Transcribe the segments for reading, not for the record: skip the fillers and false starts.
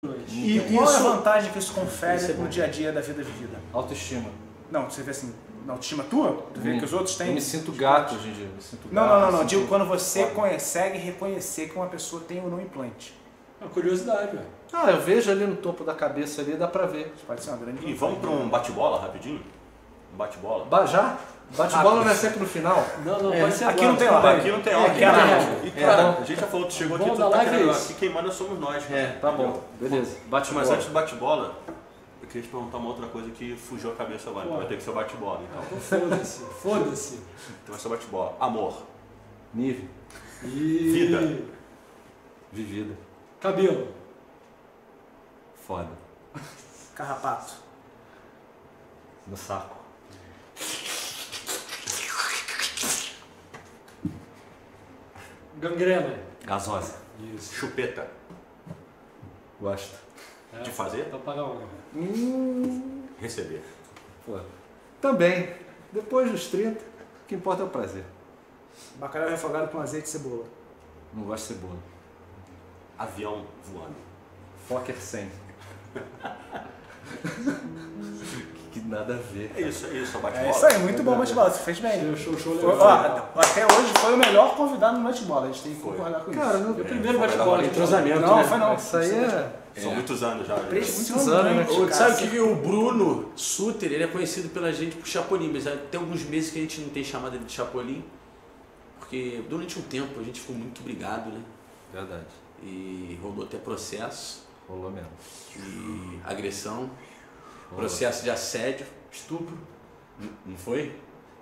E qual é a vantagem que isso confere no dia a dia da vida vivida? Autoestima. Não, você vê assim, na autoestima tua, tu vê que os outros têm... Eu me sinto gato hoje em dia. Não. Digo quando você consegue reconhecer que uma pessoa tem ou não implante. É uma curiosidade, velho. Ah, eu vejo ali no topo da cabeça ali, dá pra ver. Isso pode ser uma grande... E vamos pra um bate-bola rapidinho? Um bate-bola? Já? Bate-bola não é sempre no final? Não, pode ser aqui agora. não tem hora. Aqui não tem hora. aqui não. E cara, a gente já falou, tu chegou aqui, Bom tu da tá live querendo, é isso. aqui quem manda somos nós. Cara. Tá bom. Beleza. Mas Bate-bola. antes do bate-bola, eu queria te perguntar uma outra coisa que fugiu a cabeça agora. Então vai ter que ser o bate-bola, então. Então foda-se. Então vai ser o bate-bola. Amor. Nível. Vida. Vivida. Cabelo. Foda. Carrapato. No saco. Gangrena. Gasosa. Isso. Chupeta. Gosto. De fazer? Então paga uma. Receber. Pô. Também. Depois dos 30, o que importa é o prazer. Bacalhau refogado com azeite e cebola. Não gosto de cebola. Avião voando. Fokker 100. Que nada a ver. É isso, a bate-bola. É isso aí, muito bom bate-bola, você fez bem. Show Até hoje foi o melhor convidado no bate-bola, a gente tem que concordar com Cara, isso. no primeiro bate-bola. Entrosamento, Não, né? foi não. Isso aí é... São muitos anos já. Muitos anos, né? Sabe o que o Bruno Suter, ele é conhecido pela gente por Chapolin, mas tem alguns meses que a gente não tem chamado ele de Chapolin, porque durante um tempo a gente ficou muito brigado, né? Verdade. E rolou até processo, Rolou mesmo. e agressão, processo de assédio, estupro, não foi?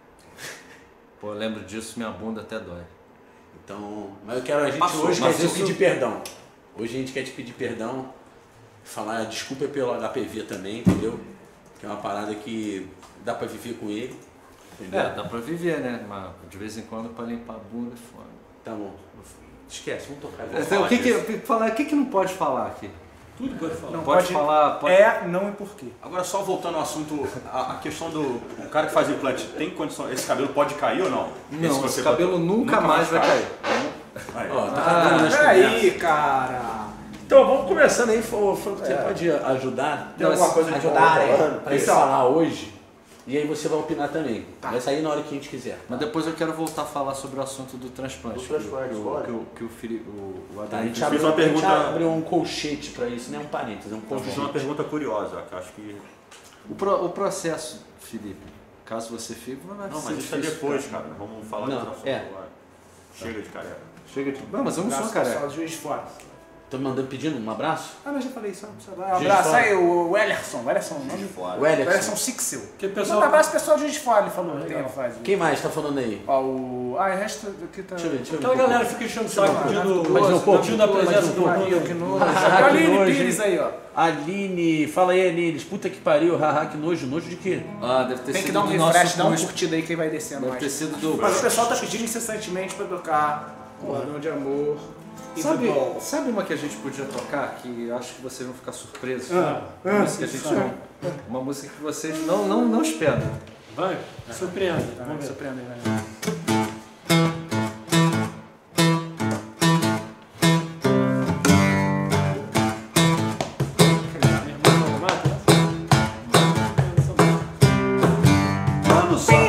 Pô, eu lembro disso, minha bunda até dói. Então, mas eu quero, a gente Passou, hoje mas quer te isso- pedir perdão. Hoje a gente quer te pedir perdão, falar desculpa pelo HPV também, entendeu? Que é uma parada que dá pra viver com ele, entendeu? É, dá pra viver, né? Mas de vez em quando pra limpar a bunda é foda. Tá bom. Esquece, vamos tocar. Então, o que não pode falar aqui? Tudo pode falar. Não Pode falar... Pode... não e por quê. Agora só voltando ao assunto, a questão do o cara que faz implante, tem condição, esse cabelo pode cair ou não? Não, esse cabelo nunca mais vai cair. Aí. Ó, tá cagando nas Peraí, cara. Então vamos começando aí, você pode ajudar? Tem alguma coisa de ajudar rolando? pra ele falar hoje, e aí você vai opinar também. Vai sair na hora que a gente quiser. Mas depois eu quero voltar a falar sobre o assunto do transplante. Do transplante, bora. que o Tá, a Adão gente fez. abriu, uma pergunta- a gente abriu um colchete pra isso, não é um parênteses, é um Eu fiz colchete. uma pergunta curiosa, que eu acho que... O processo, Felipe, caso você fique, vai Não, ser mas isso é difícil, depois, cara. Vamos falar Não, de assunto é. agora. Chega de careca. Chega de... Não, mas eu não sou careca. Pessoal, juiz de fora. Tô me mandando pedindo um abraço? Ah, mas já falei isso. Um Juiz abraço de fora. aí, o Ellerson. O Ellerson, nome? O O Ellerson. Ellerson Sixel. Que Manda pessoal... um abraço pessoal de Juiz de Fora, ele falou. Tem a frase. Quem mais tá falando aí? Ó, o resto aqui tá... Deixa eu ver. Aquela galera fica enchendo o saco pedindo a presença do Maria, que mundo. nojo. Ah, que Aline nojo, Pires aí, ó. Aline, fala aí, Aline. Puta que pariu, haha, que nojo. Nojo de quê? Ah, deve ter Tem sido que dar um do nosso refresh, dá uma curso. curtida aí que vai descendo Deve ter mais. sido do... Mas o pessoal tá pedindo incessantemente pra tocar Cordão de Amor e Sabe, The Ball. sabe uma que a gente podia tocar que eu acho que vocês vão ficar surpresos? Ah, Uma música que a gente não, uma música que vocês não esperam. Vai, surpreende. Tá, Vamos ver. surpreende, né? Mano, só.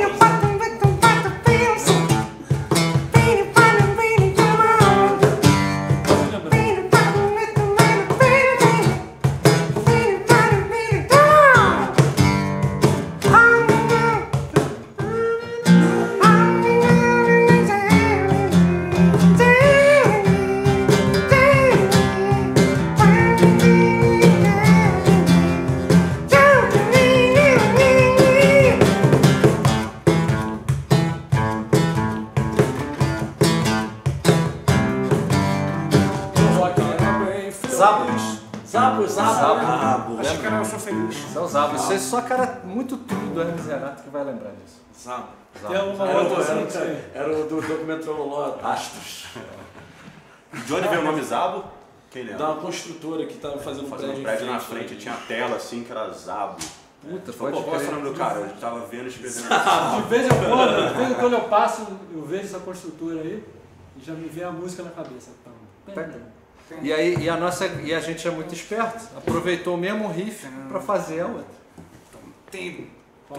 Zabo. Acho que era Eu Sou Feliz. Isso é o Zabo. Isso é só cara muito tudo do Hermes e Renato que vai lembrar disso. Zabo. Tem uma Era outra do, assim, era o do documento Loló, Astros. De onde veio o nome Zabo? Quem lembra? Da uma construtora que tava fazendo um Fazendo prédio, um prédio na em frente, tinha a tela assim, que era Zabo. Puta, Pô, pode qual é o crer. nome do cara? Eu tava vendo e escrevendo. De vez em quando eu passo, eu vejo essa construtora aí e já me vem a música na cabeça. E a gente é muito esperto, aproveitou o mesmo riff pra fazer a outra. Tem.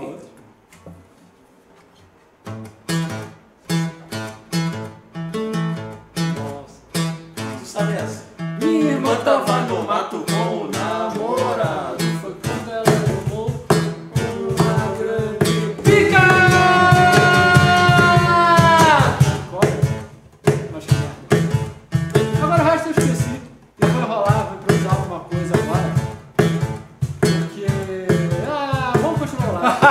Tu sabe essa? Minha irmã tava no mato com o namorado. Foi quando ela tomou uma grande pica! Mas que merda. Agora o resto eu esqueci. Eu vou enrolar, vou improvisar alguma coisa agora. Porque. Vamos continuar lá.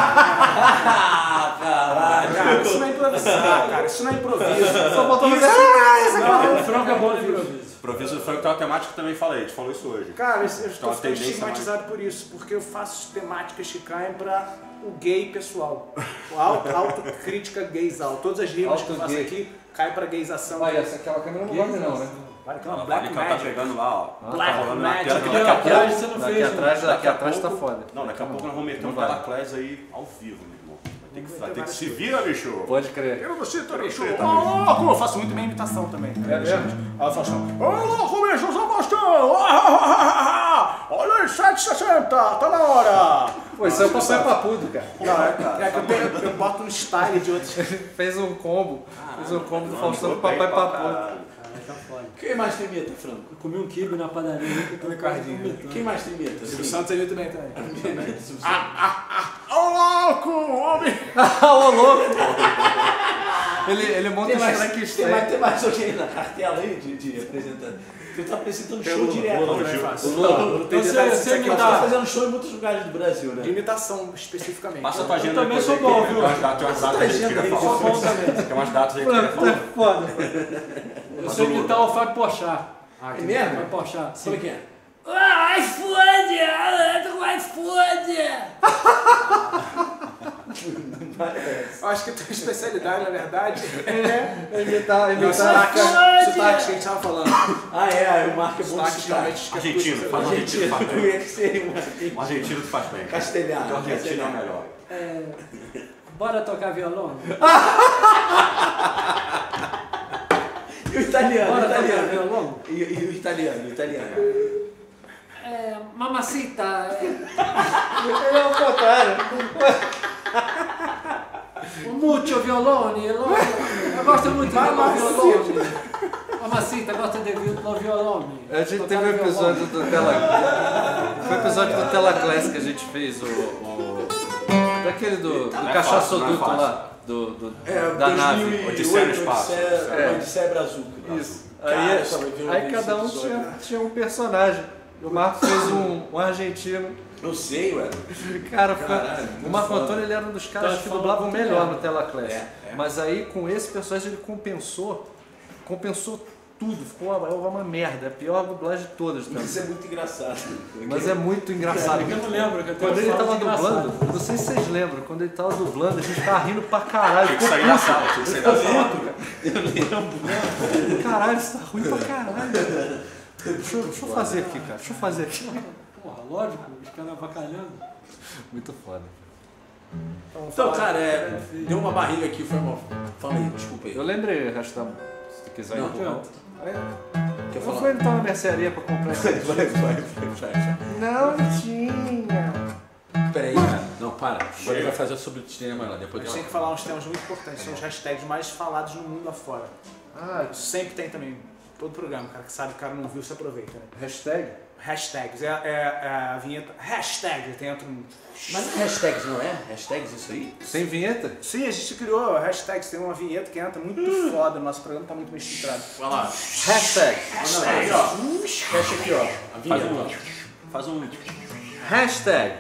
Cara, isso não é improvisar, cara. Isso não é improviso. Só botou O frango é bom de improviso. Improviso do frango tem uma temática que também falei, a gente falou isso hoje. Cara, eu Então, estou a ficando tendência estigmatizado por isso, porque eu faço temáticas que caem pra o gay pessoal. Autocrítica gaysal. Todas as rimas que eu faço Auto-gay. aqui caem pra gaysação. Olha, aquela câmera não gosta não, né? Para que é uma Ela Black tá Magic. pegando lá, ó. Black Tá rolando na Magic. tela que Aqui daqui a pouco. atrás você não fez. Daqui atrás tá foda. Não, daqui a pouco nós vamos meter um Não vai. Telaclés aí ao vivo, meu irmão. Vai ter que se vira, bicho. Pode crer. Eu não sei, tô bicho. Você tá Ô, louco! Eu faço muito bem imitação também. É mesmo? Aí eu faço assim, ô louco, bicho, Sebastião! Olha aí, 7,60, tá na hora! Pô, isso é o papai papudo, cara. Não, é que eu boto um style de outros. Fez um combo. Fez um combo do Faustão com o papai papudo. Quem mais tem meta, Franco? Eu comi um quibe na padaria que eu tô Ricardinho. Quem mais tem meta? O Santos ali também tá. Ô louco, homem! Ô, louco! Ele monta Tem os mais, Frankenstein. tem mais alguém na cartela aí de apresentando? Você tá apresentando show direto. Lula, né? faço. Então você me Você tá dá. fazendo show em muitos lugares do Brasil, De né? imitação, especificamente. Passa a tua agenda também depois sou aí, bom, que viu? Tem umas datas aí que eu queria agenda falar. Sou bom também. Tem umas datas aí que eu queria Tá falar. foda. Eu sei imitar o Fábio Porchat. É mesmo? Fábio Porchat. Como é que é? Ai, fode! Ai, fode! Eu acho que a tua especialidade, na verdade, Imitar. é o sotaque que a gente tava falando. Ah, é, o Marco é bom de Sotaque sotaque. geralmente Argentino, faz um argentino que faz Eu bem. ia ser Um argentino que faz bem. castelhano. O argentino é o melhor. Bora tocar violão? E o italiano? Bora o tocar italiano. violão? E o italiano? O italiano. Mamacita. Ele é o contrário. Mucho violone. Eu gosto muito de violone. Mamacita, gosta de violone. A gente teve um episódio do Tela... Foi o episódio do Telaclass que a gente fez, daquele do cachaçoduto lá, da nave. Odisseia no espaço. Odisseia Brasil. Isso. Aí cada um tinha um personagem. O Marco fez um argentino. Eu sei, ué. Cara, Caralho, o Marco Antônio ele era um dos caras que dublavam melhor no Telaclass. Mas aí com esse personagem ele compensou tudo, ficou uma merda, a pior dublagem de todas também. Isso é muito engraçado. Mas é muito engraçado. Eu não lembro. que eu tenho Quando ele falas tava engraçadas. dublando, não sei se vocês lembram, quando ele tava dublando, a gente tava rindo pra caralho. Tem que sair da sala, tem que sair da sala. Caralho, isso tá ruim pra caralho. Deixa eu fazer aqui, cara. Deixa eu fazer aqui. Porra, lógico, os caras avacalhando. Muito foda. Então, cara, deu uma barriga aqui, foi mal. Fala aí, desculpa aí. Eu lembrei, Rastão, se tu quiser Não, empurrar. Quer Eu falar? fui então na mercearia pra comprar esse Vai. Não tinha. Peraí, cara. Não, para. Agora ele vai fazer sobre o cinema lá, A depois gente tem que falar uns temas muito importantes, são os hashtags mais falados no mundo afora. Sempre tem também. Todo programa, cara que sabe, o cara não viu, se aproveita, né? Hashtag? Hashtags, é a vinheta. Hashtag, tem outro. Mas não é hashtags, não é? Hashtags isso aí? Sem vinheta? Sim, a gente criou hashtags, tem uma vinheta que entra muito foda, o nosso programa tá muito bem estruturado. Vai lá. Hashtag. Hashtag, ó. Fecha aqui, ó. A vinheta, ó. Faz um. Hashtag.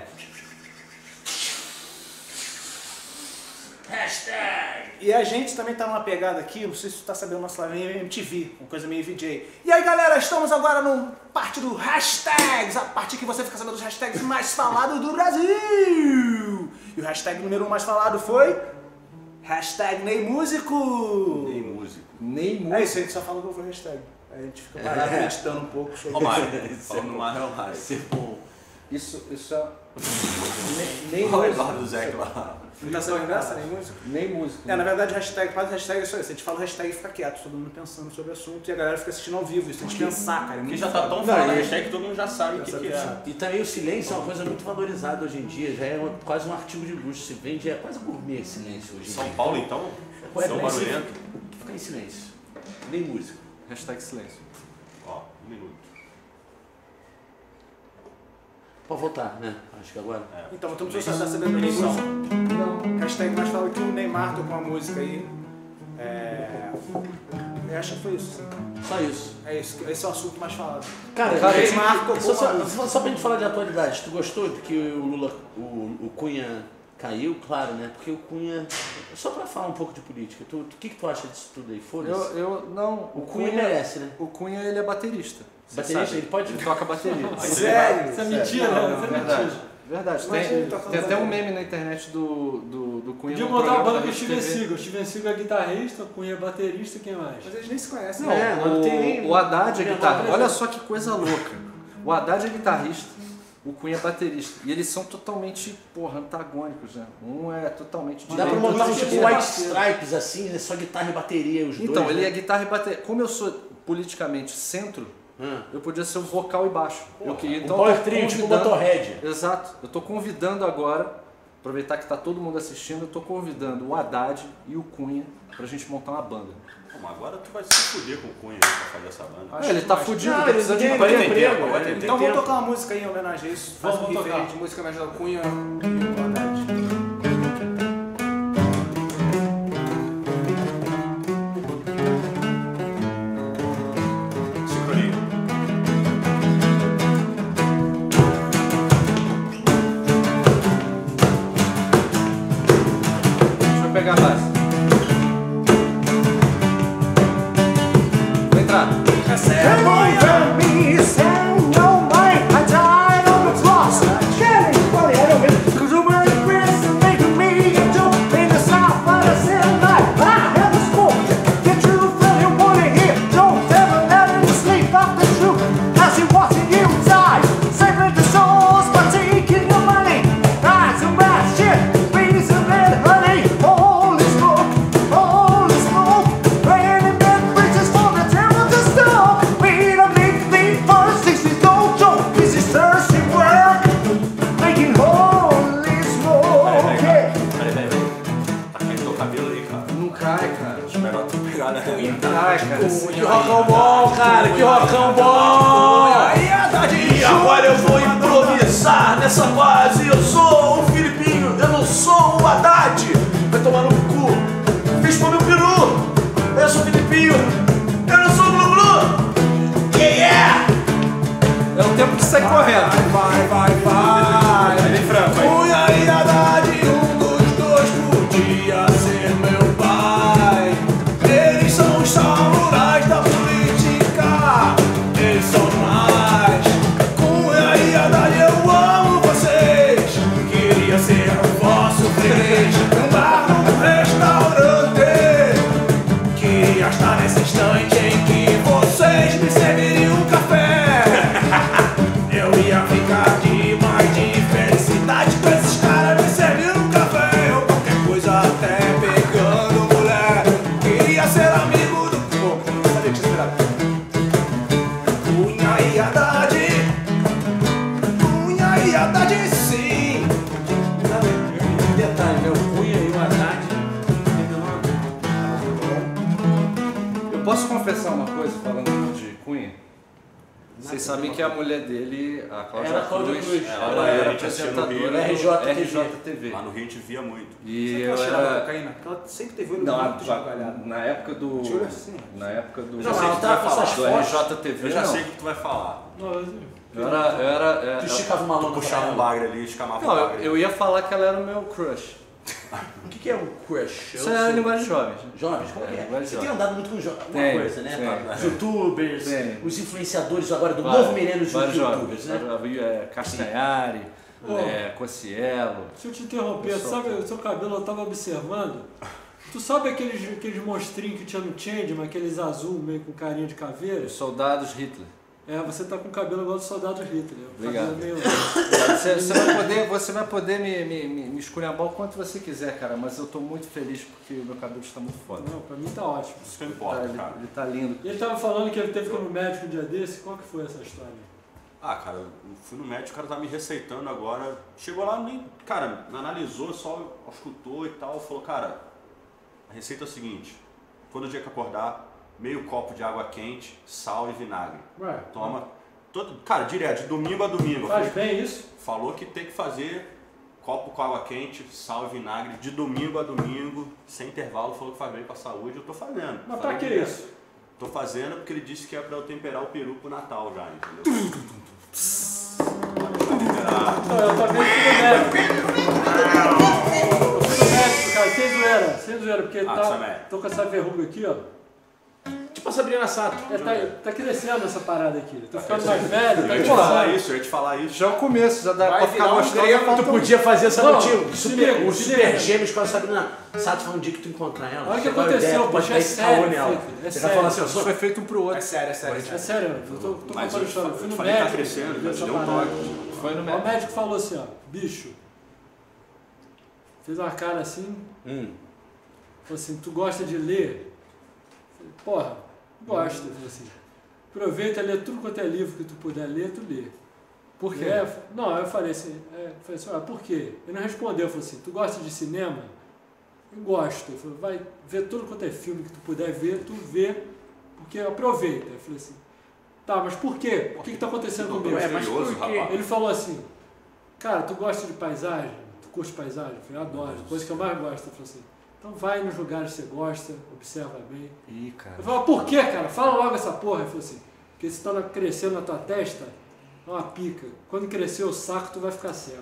E a gente também tá numa pegada aqui, não sei se tu tá sabendo, nossa live é MTV, uma coisa meio VJ. E aí galera, estamos agora no parte do hashtags, a parte que você fica sabendo dos hashtags mais falados do Brasil. E o hashtag número 1 mais falado foi hashtag Ney Músico. Ney Músico. Nem É muito. isso, a gente só fala qual foi o hashtag. Aí a gente fica parado meditando um pouco sobre Ó, Mário. Falando no Mário é o Mário. Isso é bom. Isso é... Nem Olha o músico. Eduardo Zé lá. Não tá sabendo dessa, nem música? Nem música. Na verdade, hashtag, quase hashtag é só isso. A gente fala hashtag e fica quieto, todo mundo pensando sobre o assunto e a galera fica assistindo ao vivo. Isso tem que pensar, cara. Porque já tá tão falando hashtag que todo mundo já sabe o que é. E também o silêncio é uma coisa muito valorizada hoje em dia, já é quase um artigo de luxo, se vende, é quase gourmet silêncio hoje em dia. São Paulo, então? São barulhento? Fica em silêncio, nem música. Hashtag silêncio. Ó, 1 minuto. Pode voltar, né? Acho que agora. Então, todo mundo tá sabendo da eleição. Não. Hashtag mais fala que o Neymar tocou uma música aí. Eu acho que foi isso. Só isso. É isso, esse é o assunto mais falado. Cara, Neymar tocou uma música. só pra gente falar de atualidade, tu gostou de que o Lula, o Cunha caiu? Claro, né? Porque o Cunha... Só pra falar um pouco de política, o que tu acha disso tudo aí? Foda-se. Não, O Cunha merece, né? O Cunha, ele é baterista. Baterista, ele pode... Ele toca bateria. Sério? Isso é mentira, né? Isso é mentira. Verdade. Tem até um meme na internet do Cunha. Podia montar uma banda com o Steven Seagal. O Steven Seagal é guitarrista, o Cunha é baterista, quem mais? Mas eles nem se conhecem. Não, o Haddad é guitarrista. Olha só que coisa louca. O Haddad é guitarrista, o Cunha é baterista. E eles são totalmente, antagônicos, né? Um é totalmente Dá pra montar um tipo White Stripes assim, né? Só guitarra e bateria, os dois. Então, ele é guitarra e bateria. Como eu sou politicamente centro, eu podia ser o vocal e baixo. Então, um power trio, tipo Motorhead. Exato. Eu tô convidando agora, aproveitar que tá todo mundo assistindo, eu tô convidando o Haddad e o Cunha pra gente montar uma banda. Mas agora tu vai se fuder com o Cunha aí pra fazer essa banda. Ele tá fudido, tá precisando de emprego. Então vamos tocar uma música aí em homenagem a isso. Faz um riff tocar. aí de música em homenagem ao Cunha e o Haddad. Pegar a base. Vou entrar. Que rockão bom, cara, que rockão bom! E agora eu vou improvisar nessa base. Eu sou o Filipinho, eu não sou o Haddad. Vai tomar no cu, fiz pro meu peru. Eu sou o Filipinho, eu não sou o Glu Glu. Yeah! É o tempo de sair correndo. Vai. Bem franco aí. Cunha e Haddad, um dos dois podia ser meu pai. Eles são os samurais da política, eles são mais. Cunha e Haddad, eu amo vocês. Queria ser o vosso freguês, andar num restaurante. Queria estar nesse instante em que vocês me serviriam um café. Eu ia ficar demais de felicidade com esses caras me servindo um café. Ou qualquer coisa, até pegando mulher. Queria ser amigo do... Pô, sabia que tinha esperado. Cunha e Haddad. Cunha e Haddad, sim. Detalhe, meu Cunha e o Haddad. Eu posso confessar uma coisa falando de Cunha? Vocês sabem que a mulher dele, a Era a Cláudia Cláudia Cruz, Cruz. ela era apresentadora RJTV. Lá no Rio a gente via muito. E Será que eu ela cheirava era... cocaína? Porque ela sempre teve olho Não, muito esbugalhado. na época do... Tinha olho assim. Na época do... Não, ela tava com essas do fotos. RJTV, Eu já não. sei o que tu vai falar. Eu era Tu esticava uma lona Puxava pra um ela. bagre ali, escamava um Não, bagre. eu ia falar que ela era o meu crush. O que é um crush? Isso é a linguagem jovem. Jovens, como é que é? linguagem Você tem jovem. andado muito com jovens, alguma Tem, coisa, né? tem. Os youtubers, Tem. os influenciadores agora do novo milênio dos Vários youtubers, jovens. né? Castanhari, Cossielo. Se eu te interromper, sabe, o seu cabelo eu tava observando. Tu sabe aqueles monstrinhos que tinha no Changeman, aqueles azul meio com carinha de caveira? Os soldados Hitler. Você tá com o cabelo igual do soldado Hitler. Obrigado. Meio... Você vai poder me esculhambar o quanto você quiser, cara, mas eu tô muito feliz porque o meu cabelo está muito foda. Não, pra mim tá ótimo. Isso que importa, cara. Ele tá lindo. E ele tava falando que ele teve que ir no médico um dia desse. Qual que foi essa história? Ah, cara, eu fui no médico, o cara tá me receitando agora. Chegou lá, nem, cara, analisou, só escutou e tal. Falou, cara, a receita é o seguinte: todo dia que acordar, meio copo de água quente, sal e vinagre. Ué, Toma. Cara, direto, de domingo a domingo. faz bem isso? Falou que tem que fazer copo com água quente, sal e vinagre, de domingo a domingo, sem intervalo. Falou que faz bem pra saúde, eu tô fazendo. Mas Falei pra que direto. isso? Tô fazendo porque ele disse que é pra eu temperar o peru pro Natal já, entendeu? Não, eu também fui no médico. Eu fui no médico, cara, sem zoeira, porque tô com essa verruga aqui, ó. Tipo a Sabrina Sato. Tá crescendo essa parada aqui. Tô ficando mais velho, tá Eu ia te falar crescendo. isso, eu ia te falar isso. Já é o começo, já dá Vai pra ficar virar um gostoso. grego, Tu podia fazer essa Não, notícia. se liga, Os se super liga. gêmeos com a Sabrina Sato foi um dia que tu encontrar ela. Olha o que Chegou a aconteceu, ideia, poxa, pode é dar sério, caô nela. Felipe, é Você sério. vai falar assim, ó, Isso foi feito um pro outro. É sério, é sério. É sério, eu tô Mas contando eu história. Eu fui no falei que tá médico. crescendo, vi já essa te deu um parada. toque. Foi no O médico. médico falou assim, ó, bicho, fez uma cara assim, falou assim, tu gosta de ler? Eu falei, porra, gosto. Ele falou assim, aproveita, lê tudo quanto é livro que tu puder ler, tu lê. Por quê? Não, eu falei assim, por quê? Ele não respondeu, falou assim, tu gosta de cinema? Eu gosto. Ele falou, vai ver tudo quanto é filme que tu puder ver, tu vê, porque aproveita. Eu falei assim, tá, mas por quê? O que tá acontecendo comigo? mas Curioso, por quê? rapaz. Ele falou assim, cara, tu gosta de paisagem? Tu curte paisagem? Eu falei, adoro, coisa que eu mais gosto. Ele falou assim, então vai nos lugares que você gosta, observa bem. Ih, cara. Eu falei, por quê, cara? Fala logo essa porra. Ele falou assim, porque se tá crescendo na tua testa, é uma pica. Quando crescer o saco, tu vai ficar cego.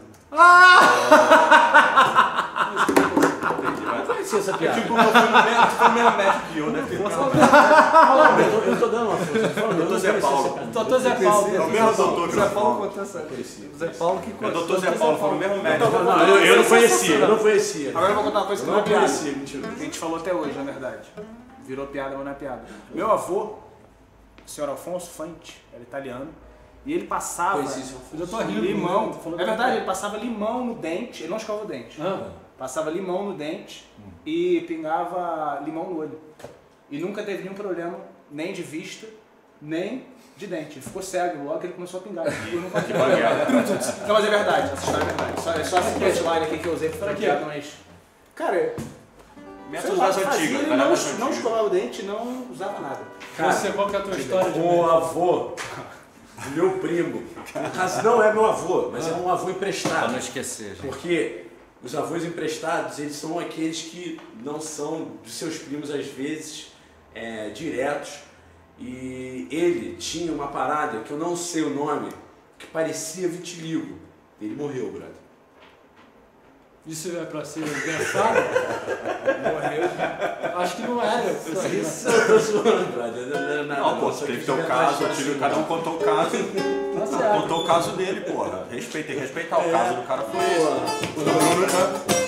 Não conhecia essa É piada. tipo, eu fui no mesmo médico que eu, deve ter Eu tô dando uma força. Doutor Zé Paulo. Doutor Zé Paulo. É o mesmo doutor que Zé eu Paulo falo. contou essa. O Zé Paulo que É o contou. doutor Zé Paulo, foi o mesmo médico. Não, eu não conhecia, eu não conhecia. Agora eu vou contar uma coisa que Eu não é não piada. conhecia, mentira. A gente falou até hoje, na verdade. Virou piada, mas não é piada. Meu avô, o senhor Alfonso Fante, era italiano, e ele passava Eu já tô rindo. limão. Tô falando É que verdade, ele passava limão no dente, ele não escova o dente. Ah, Passava limão no dente e pingava limão no olho. E nunca teve nenhum problema, nem de vista, nem de dente. Ele ficou cego logo que ele começou a pingar. E eu nunca tive problema. Não, mas é verdade, essa história é verdade. É só essa punchline aqui que eu usei pra piada, mas... Cara, Métodos das antigas, ele galera não, das não antigas. escovava o dente, não usava nada. você, qual que é a tua história de O avô do meu primo, no caso não é meu avô, mas é um avô Pra emprestado. não esquecer, gente. Porque os avós emprestados, eles são aqueles que não são dos seus primos, às vezes, diretos. E ele tinha uma parada, que eu não sei o nome, que parecia vitiligo. Ele morreu, brother. Isso é pra ser engraçado? Morreu. Acho que não era. Isso eu tô zoando, brother. Não era nada. Não, pô, só teve que teu de caso, verdade, tive, assim, cada um contou o caso. Tá certo. Contou o caso dele, porra. Respeita, tem que respeitar o caso do cara, foi esse.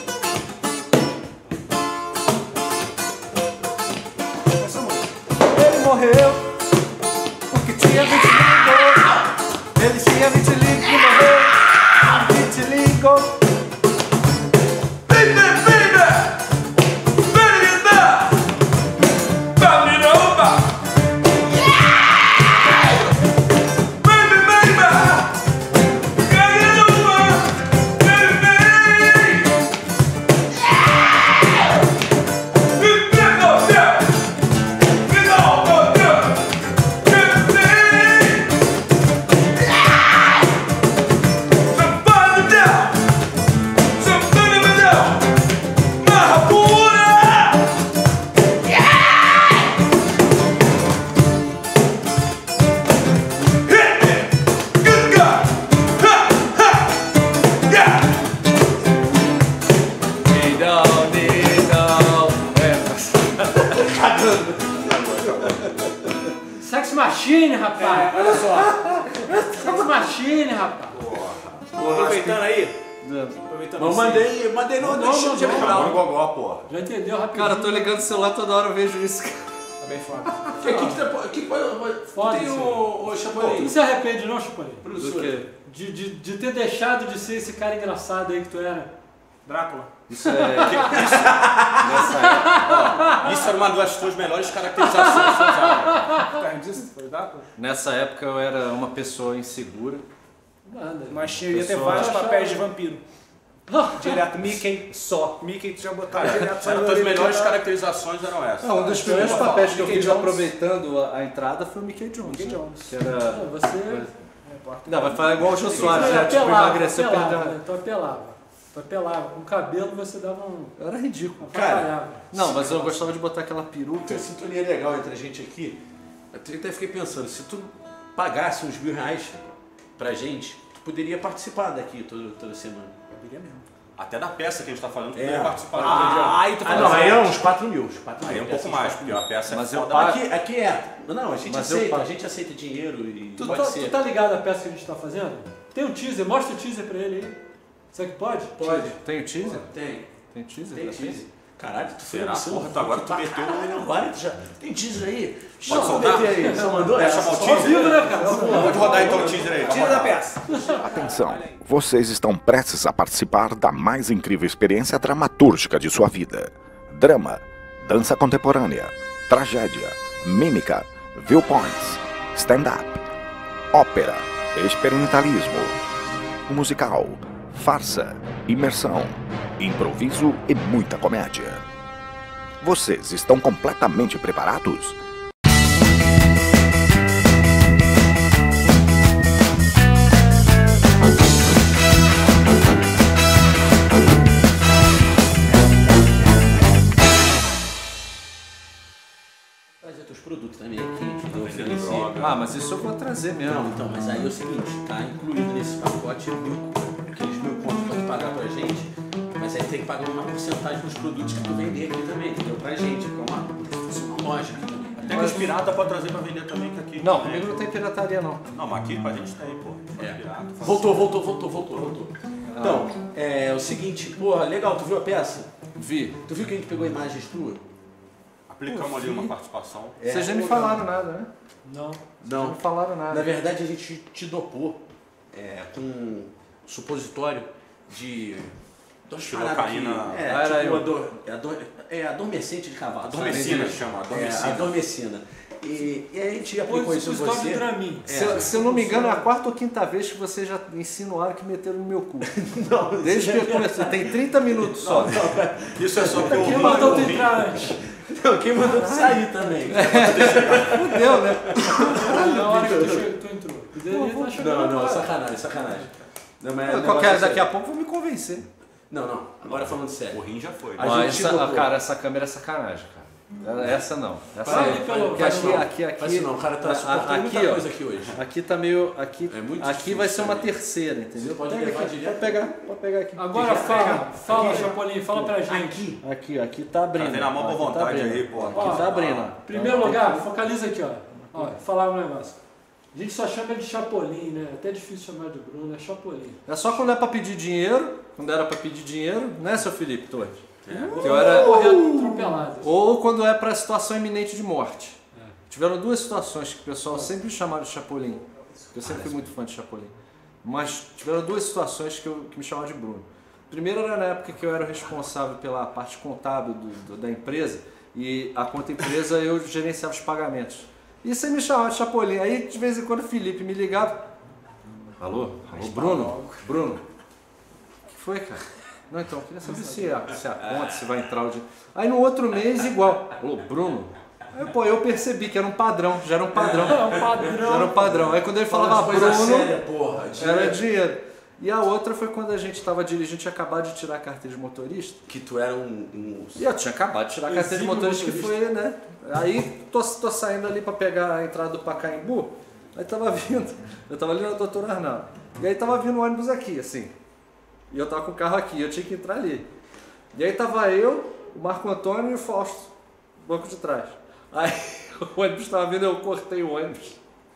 Ele morreu porque tinha vitiligo. Ele tinha vitiligo e morreu. Vitiligo. Sex Machine, rapaz. Olha só, Sex Machine, rapaz. aproveitando aí. Aproveitando Eu mandei no estilo de Não, Brown. gogó, porra. Já entendeu rapidinho. Cara, eu tô ligando o celular toda hora, eu vejo isso. Bem foda. Foda Tem isso. o Tu Chapolin. não se arrepende não, Chapolin? Do quê? De ter deixado de ser esse cara engraçado aí que tu era. Drácula. Isso é... Nessa época, Isso era uma das suas melhores caracterizações sociais. Cara, disso foi Drácula? nessa época eu era uma pessoa insegura. Nada. Mas ia ter Pessoal. vários papéis de vampiro. Direto, Mickey só. Mickey tu já botava direto só. As tuas melhores caracterizações eram essas. Um dos primeiros papéis que eu Mickey fiz Jones. aproveitando a entrada foi o Mickey Jones. Mickey né? Jones. Que era... Não, você... Não, vai falar igual o Jô Soares, Você né? Tipo, apelava, emagreceu, apelava, perdeu... né? Tu apelava. Tu apelava. Com o cabelo você dava um... Eu era ridículo. Atrapalhava. Não, mas eu gostava de botar aquela peruca. Tem sintonia legal entre a gente aqui. Eu até fiquei pensando, se tu pagasse uns R$1.000 pra gente, tu poderia participar daqui toda semana. Eu diria mesmo. Até da peça que a gente tá falando, tu É. poderia participar. Aí tu Não, aí é uns 4.000. Aí é um pouco mais, porque a peça Mas é eu foda. pago. Aqui é. Não, a gente Mas eu aceita. pago. A gente aceita dinheiro e Tu pode tá, ser. tu tá ligado à peça que a gente tá fazendo? Tem um teaser, mostra o teaser pra ele aí. Será que pode? Pode. Tem o teaser? Tem. Tem teaser? Tem pra teaser. Caralho, tu foi Será? você Porra, tu agora tu meteu Caralho, agora tu já... Tem teaser aí? Pode soltar? Aí. Só mandou essa? chamar o Só teaser? vivo, né, cara? Pode rodar então o teaser aí. Tira da peça. Atenção, vocês estão prestes a participar da mais incrível experiência dramatúrgica de sua vida. Drama, dança contemporânea, tragédia, mímica, viewpoints, stand-up, ópera, experimentalismo, musical, farsa, imersão, improviso e muita comédia. Vocês estão completamente preparados? Trazer teus produtos também aqui, que eu ofereci. Ah, mas isso eu vou trazer mesmo. Não, então, mas aí é o seguinte, tá incluído nesse pacote aqueles 1.000 contos pra tu pagar pra gente, mas aí tem que pagar uma porcentagem dos produtos que tu vender aqui também, entendeu? Pra gente, que é uma loja aqui também. Até que os piratas pode trazer pra vender também, que aqui... Não, comigo não tem pirataria, não. Não, mas aqui pra gente tem, pô. É. Pirata, faz- Voltou. Então, é o seguinte, porra, legal, tu viu a peça? Vi. Tu viu que a gente pegou imagens tuas? Aplicamos ali uma participação. Vocês já me falaram nada, né? Não. Não falaram Na nada. verdade, a gente te dopou com um supositório de... Xilocaína. Era eu. Adormecente de cavalo. Adormecina, sabe? chama, É, adormecina. adormecina. E a gente aplicou isso em História você. do Dramin. Se eu não me engano, é a quarta ou quinta vez que vocês já insinuaram que meteram no meu cu. Não, Desde que eu comecei. Tem 30 minutos só. Isso é só que eu Quem ouvi, mandou eu tu ouvi. entrar antes? não, quem mandou tu sair também. Fudeu, né? Na hora que tu entrou. Tu deveria estar chegando Não, agora. sacanagem. Não, mas Daqui a pouco vão me convencer. Não, agora falando O sério. rim já foi. A Mas gente dopou. cara, essa câmera é sacanagem, cara. Essa não. Essa Fala aí. aí, pelo- Porque faz aqui, Não, o cara tá suportando muita ó, coisa aqui hoje. Aqui tá meio. Aqui, É muito aqui difícil, vai ser uma né? terceira, entendeu? Você pode Pega levar aqui, direto. pode pegar aqui. Agora fala, Chapolin, fala pra gente. Aqui tá abrindo. Tá vendo a mão Ó, com aqui tá vontade abrindo. aí, pô. Aqui tá abrindo. ó. Em primeiro lugar, focaliza aqui, ó. Falar um negócio. A gente só chama de Chapolin, né? Até difícil chamar de Bruno, é Chapolin. É só quando é pra pedir dinheiro, quando era pra pedir dinheiro, né, seu Felipe Torres? Que eu era... Correndo atropelado. Ou quando é pra situação iminente de morte. Tiveram duas situações que o pessoal sempre me chamaram de Chapolin. Eu sempre fui muito fã de Chapolin. Mas tiveram duas situações que me chamavam de Bruno. Primeiro era na época que eu era responsável pela parte contábil da empresa e a conta empresa eu gerenciava os pagamentos. E você me chamava de Chapolin. Aí de vez em quando o Felipe me ligava. Alô, Bruno? Bruno? O que foi, cara? Não, então, eu queria saber se a conta, se vai entrar o dinheiro. Aí no outro mês, igual. Alô, Bruno? Aí, pô, eu percebi que era um padrão, já era um padrão. É um padrão. Já era um padrão. Aí quando ele falava coisa Bruno, séria, porra. era dinheiro. E a outra foi quando a gente estava dirigindo, tinha acabado de tirar a carteira de motorista. Que tu era um... E eu tinha acabado de tirar a carteira de Exímio motorista, que foi, motorista. né? Aí tô saindo ali para pegar a entrada do Pacaembu, aí tava vindo, eu tava ali na Doutor Arnaldo. E aí tava vindo um ônibus aqui, assim. E eu tava com o carro aqui, eu tinha que entrar ali. E aí tava eu, o Marco Antônio e o Fausto, banco de trás. Aí o ônibus tava vindo, eu cortei o ônibus.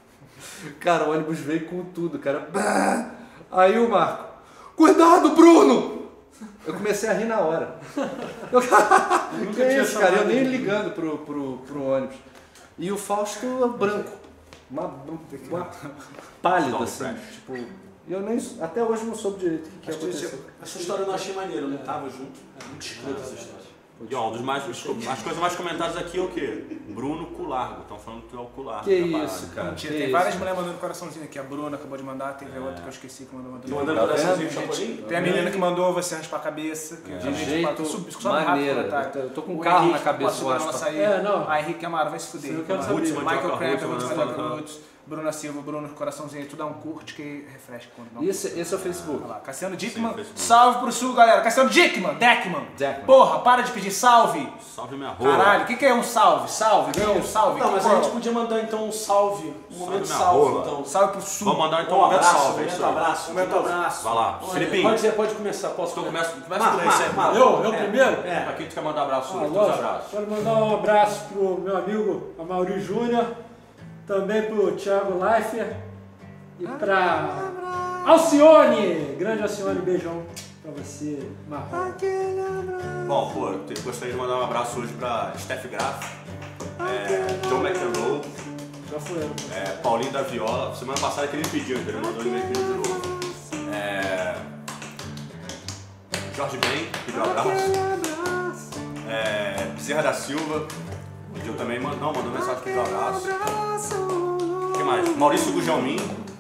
Cara, o ônibus veio com tudo, cara. Aí o Marco, cuidado, Bruno! Eu comecei a rir na hora. Nunca Que é tinha isso, cara? Eu chamado nem ele. ligando pro ônibus. E o Fausto branco. Uma pálido, assim. Tipo, e eu nem, até hoje não soube direito o que aconteceu. Essa história eu não achei maneira, eu não tava junto. É muito escroto essa história. E ó, as coisas mais comentadas aqui é o quê? Bruno Culargo. Estão falando que tu é o Culargo. Que da isso, parada. cara. Mentira, que tem isso. várias mulheres mandando coraçãozinho aqui. A Bruna acabou de mandar, teve outra que eu esqueci que mandou. Mandando Tá coraçãozinho vendo, pro Chapolin? Tem a menina que mandou você raspar a cabeça. Que De jeito sobe maneira. rápido, Eu tô com um O carro Henrique na cabeça, passou eu pra acho. nossa aí. É, não. Ah, Henrique Amaro, vai se fuder. Eu quero Amaro. saber. Michael Mandioca Cramper, vou te Ruth, mandar mandioca Roots. Bruna Silva, Bruno, coraçãozinho, tu dá um curte que refresca quando não. Esse é o Facebook. Olha lá, Cassiano Dickman, Facebook. salve pro sul, galera. Cassiano Deckman. Deckman. Porra, para de pedir salve. Salve minha rola. Caralho, o que é um salve? Salve, ganhou um salve. Não, mas a Porra, gente podia mandar então um salve, um momento na salve, rola. então. Salve pro sul. Vamos mandar então Um um momento abraço, salve. é isso momento aí. abraço. Momento abraço. Vai lá. Olha, Filipinho. pode começar, posso Então começar? começa por aí, sempre. Eu primeiro? É. Pra quem tu quer mandar abraço hoje? Teus Lógico. abraços. Quero mandar um abraço pro meu amigo Amaury Júnior, também pro Thiago Leifert e pra Alcione, grande Alcione, beijão pra você, Marcos. Bom, pô, eu gostaria de mandar um abraço hoje pra Steph Graff, John McEnroe, Já foi. Paulinho da Viola. Semana passada que ele pediu, então ele mandou e-mail pedindo de novo. Jorge Ben, pediu um abraço. Bezerra da Silva, pediu também, mandou mensagem, pediu um abraço. O que mais? Maurício Gujalmin.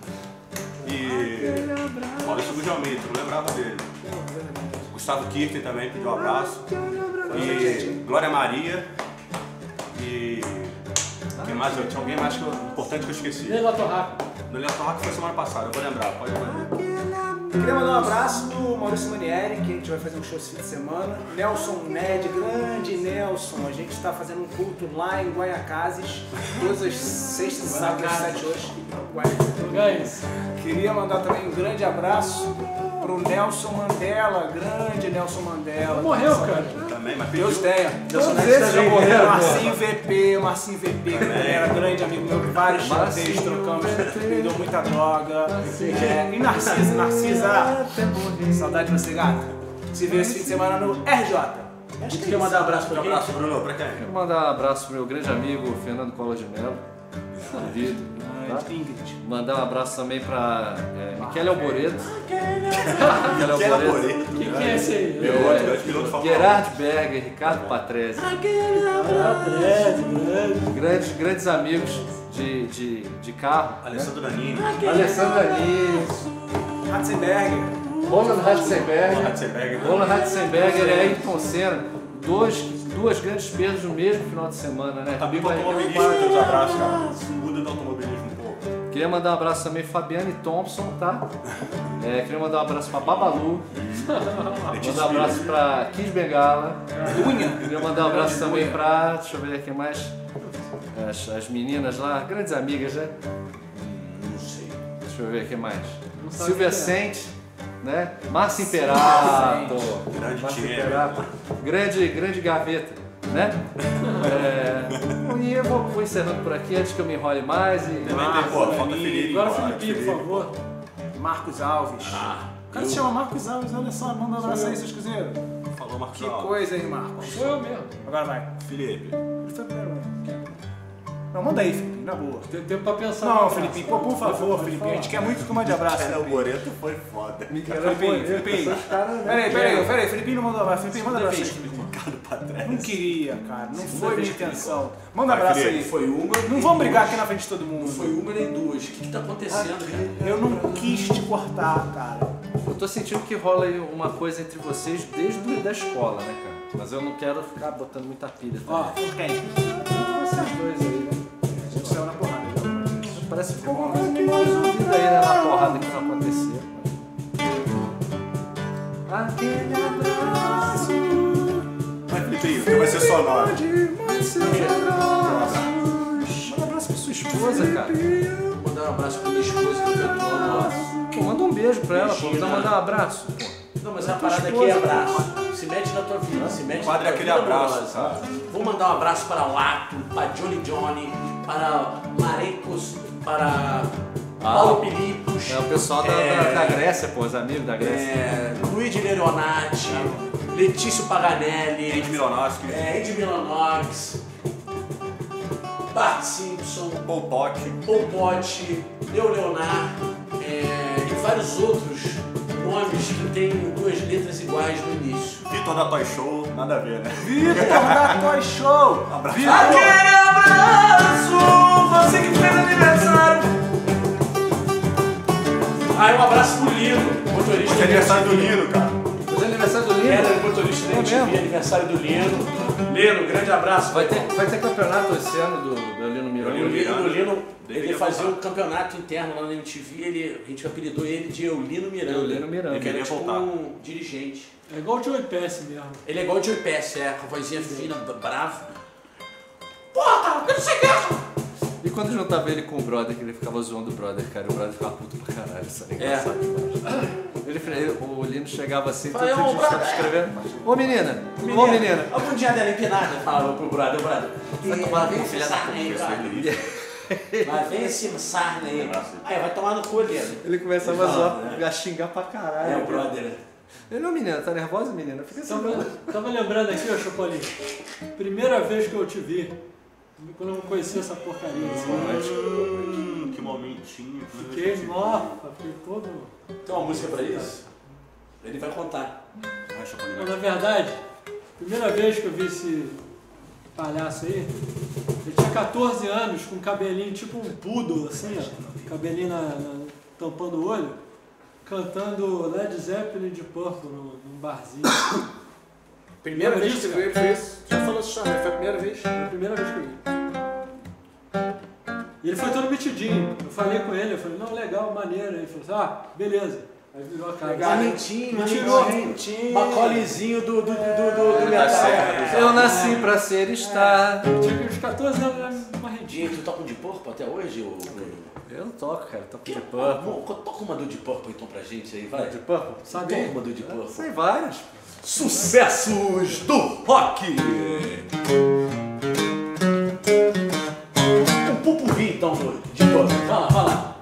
Maurício Gujalmin, tu não lembrava dele. Gustavo Kirten também pediu um abraço. E Glória Maria. E. Quem mais? Tinha alguém mais importante que eu esqueci. Leila Torraca. No Leandro Torraca foi semana passada, eu vou lembrar, pode lembrar. Eu queria mandar um abraço pro Maurício Manieri, que a gente vai fazer um show esse fim de semana. Nelson Ned, grande Nelson. A gente está fazendo um culto lá em Guaiacazes, todas as sextas e sábados, às 7 horas. Ganhas. Queria mandar também um grande abraço pro Nelson Mandela, grande Nelson Mandela. Morreu, cara. Também, mas Deus pediu. tenha. Todos esses já morreram. Marcinho VP, que era grande amigo meu, vários sorteios, trocamos, me deu muita droga. E Narcisa, saudade de você, gata. Se vê esse fim de semana no RJ. Acho que queria mandar um abraço pra Um quem? abraço, Bruno, pra quem? Quero mandar um abraço pro meu grande amigo Fernando Collor de Mello. Querido. Tá? Ingrid. Mandar um abraço também pra Michele Alboreto. Michele Alboreto. Quem que é esse aí? Piloto, grande piloto, Fórmula 1. Gerard Berger, Ricardo Patrese. Grandes amigos de carro. Alessandro Nanini. Alessandro Anis, Ratzenberger. Roland Ratzenberger. Ratzenberger. Roland Ratzenberger e Ayrton Senna. Duas grandes perdas no mesmo final de semana, né? Tá bem pro Comigo aí. automobilismo, teus abraços, cara. Muda do automobilismo um pouco. Queria mandar um abraço também pra Fabiane Thompson, tá? Queria mandar um abraço pra Babalu. Mandar um abraço pra Kid Bengala. Queria mandar um abraço também pra. Deixa eu ver aqui mais. As meninas lá, grandes amigas, né? Não sei. Deixa eu ver aqui mais. sabe Silvia quem é. Sente, né? Márcia Imperato. Grande Márcia time. Imperato. Grande gaveta, né? E eu vou encerrando por aqui antes que eu me enrole mais. E... Também tem, pô, falta Felipe. Agora pô, Felipe, por favor. Marcos Alves. O cara se chama Marcos Alves, olha só, manda um abraço aí, seus cruzeiros. Falou, Marcos Que Alves. coisa, hein, Marcos? Sou eu mesmo. Agora vai. Felipe. Ele foi primeiro, né? Não, manda aí, Felipe, na boa. Tem tempo pra pensar. Não, no Felipe, abraço. pô, por favor, Pode Felipe, a falar. gente quer muito que tu mande abraço. O Felipe. Boreto foi foda. Felipe. Peraí, Felipe não mandou abraço. Felipe, manda abraço aí, Felipe. Ricardo Patrese. Não queria, cara, não foi minha intenção. Manda Vai, abraço Felipe, aí. Foi uma. Não vamos brigar aqui na frente de todo mundo. Não foi uma nem duas. O que tá acontecendo, cara? Eu não quis te cortar, cara. Eu tô sentindo que rola aí uma coisa entre vocês desde da escola, né, cara? Mas eu não quero ficar botando muita pilha. Ó, Tá? por quem? Vocês dois aí, né? A gente saiu na porrada. Parece que ficou uma coisa meio resolvida aí, né? Na porrada que não acontecia. Aquele abraço. Vai, Felipe, que vai ser sonoro. Manda um abraço pra sua esposa, cara. Vou mandar um abraço pra minha esposa que cantou a nossa. Pô, manda um beijo pra ela, pô. Precisa mandar um abraço. Pô. Não, mas a parada aqui é abraço. Se mete na tua vida, se mete na Quadro tua é aquele vida abraço, amorosa. sabe? Vou mandar um abraço para Lato, para Johnny, para Marecos, para Paulo Pilipos, É o pessoal da Grécia, pô, os amigos da Grécia. Luigi Leonati, Letício Paganelli, Andy Milonowski, Andy Milanox, Bart Simpson, Paul Pot, Paul Pot, Leo Leonard e vários outros nomes que têm 2 letras iguais no início. Vitor da Toy Show, nada a ver, né? Vitor da Toy Show! Aquele abraço! Você que fez aniversário! Aí um abraço pro Lino, motorista. Hoje é aniversário do Lino, cara. Hoje é aniversário do Lino. Era motorista da MTV, mesmo? aniversário do Lino. Lino, grande abraço. Vai ter campeonato esse ano do Lino Miranda. O Lino, ele Deveria fazia voltar. um campeonato interno lá na MTV, a gente apelidou ele de Eulino Miranda. Eulino Miranda. Ele era Deveria tipo voltar. um dirigente. É igual o Joey Pesci mesmo. Ele é igual o Joey Pesci, com a vozinha fina, bravo. Porra, eu não sei o que. E quando juntava ele com o brother, que ele ficava zoando o brother, cara, o brother ficava puto pra caralho, isso é engraçado demais. O Lino chegava assim, tudo Falei, que ô, a gente tava brother. escrevendo. Ô menina, ô menina. A bundinha dela empinada, falava pro brother, vai tomar no cu, filha da puta. Vai, vem esse sarna aí. Aí, vai tomar no cu dele. Ele começava a Ele zoar, falava, né? a xingar pra caralho. É o brother. Ele, ô menina, tá nervosa, menina? Fica assim, Tava lembrando aqui, ó, Chocolinho. Primeira vez que eu te vi, quando eu não conhecia essa porcaria. Que momentinho. Fiquei morta, fiquei todo... Tem uma música pra isso? Ele vai contar. Não, na verdade, primeira vez que eu vi esse palhaço aí, ele tinha 14 anos, com cabelinho tipo um poodle, assim, ó, cabelinho tampando o olho, cantando Led Zeppelin de Purple num barzinho. Primeira vez que você viu ele foi isso? Já falou isso, foi a primeira vez? Foi a primeira vez que eu vi. E ele foi todo metidinho. Eu falei com ele, eu falei, não, legal, maneiro. Ele falou assim, ah, beleza. Aí virou a cara. Manetinho, Mentinho. Macolezinho do Tá metal. certo. eu nasci pra ser estar. Eu tinha uns 14 anos, era marrentinho. E tu toca um de porco até hoje? Eu não toco, cara, toco de Toca uma do de porco então pra gente aí, vai. De Purple? Sabe? Toca uma do de porco. Sei vários. Sucessos do rock! Um pupurri então de porco. Vai lá.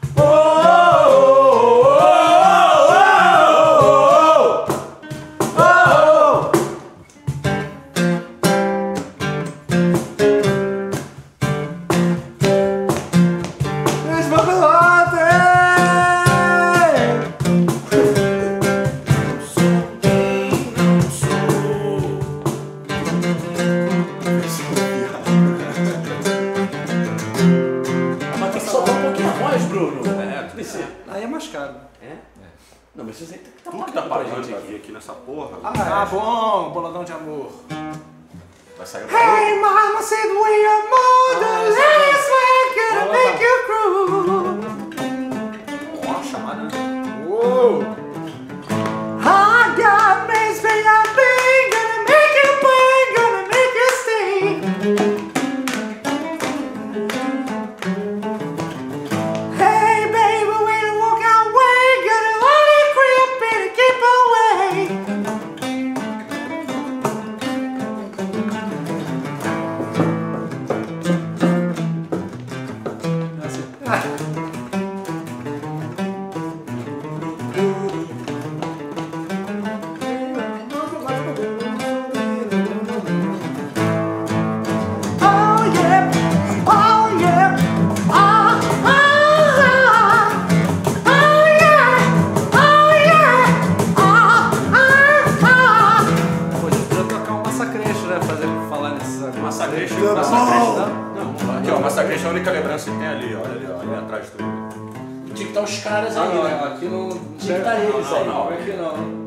Mas tem que soltar um pouquinho a voz, Bruno. Tudo isso. Aí é mais caro. É? Não, mas você tá Tu que tá pagando pra pagando gente pra aqui. vir aqui nessa porra. Ah, bom, boladão de amor. Vai sair Hey, mama said we are more than less, we're gonna make you cruel. Ó, chamada. Uou! I got me, say I'm big, gonna make you play, gonna make you stay. Hey, baby, when you walk away, gonna let it creep and keep away. Oh yeah, oh yeah, ah ah ah, oh yeah, ah. Podia tocar um Massacration, né? Falar nesses Massacration. Massacration, não? Não, Aqui, ó, Massacration é a única lembrança que tem ali, olha ali, ó, ali atrás de tudo. tinha que estar os caras Ah, aí, não, né? aqui não. Tinha que estar eles aí. não. Aqui não.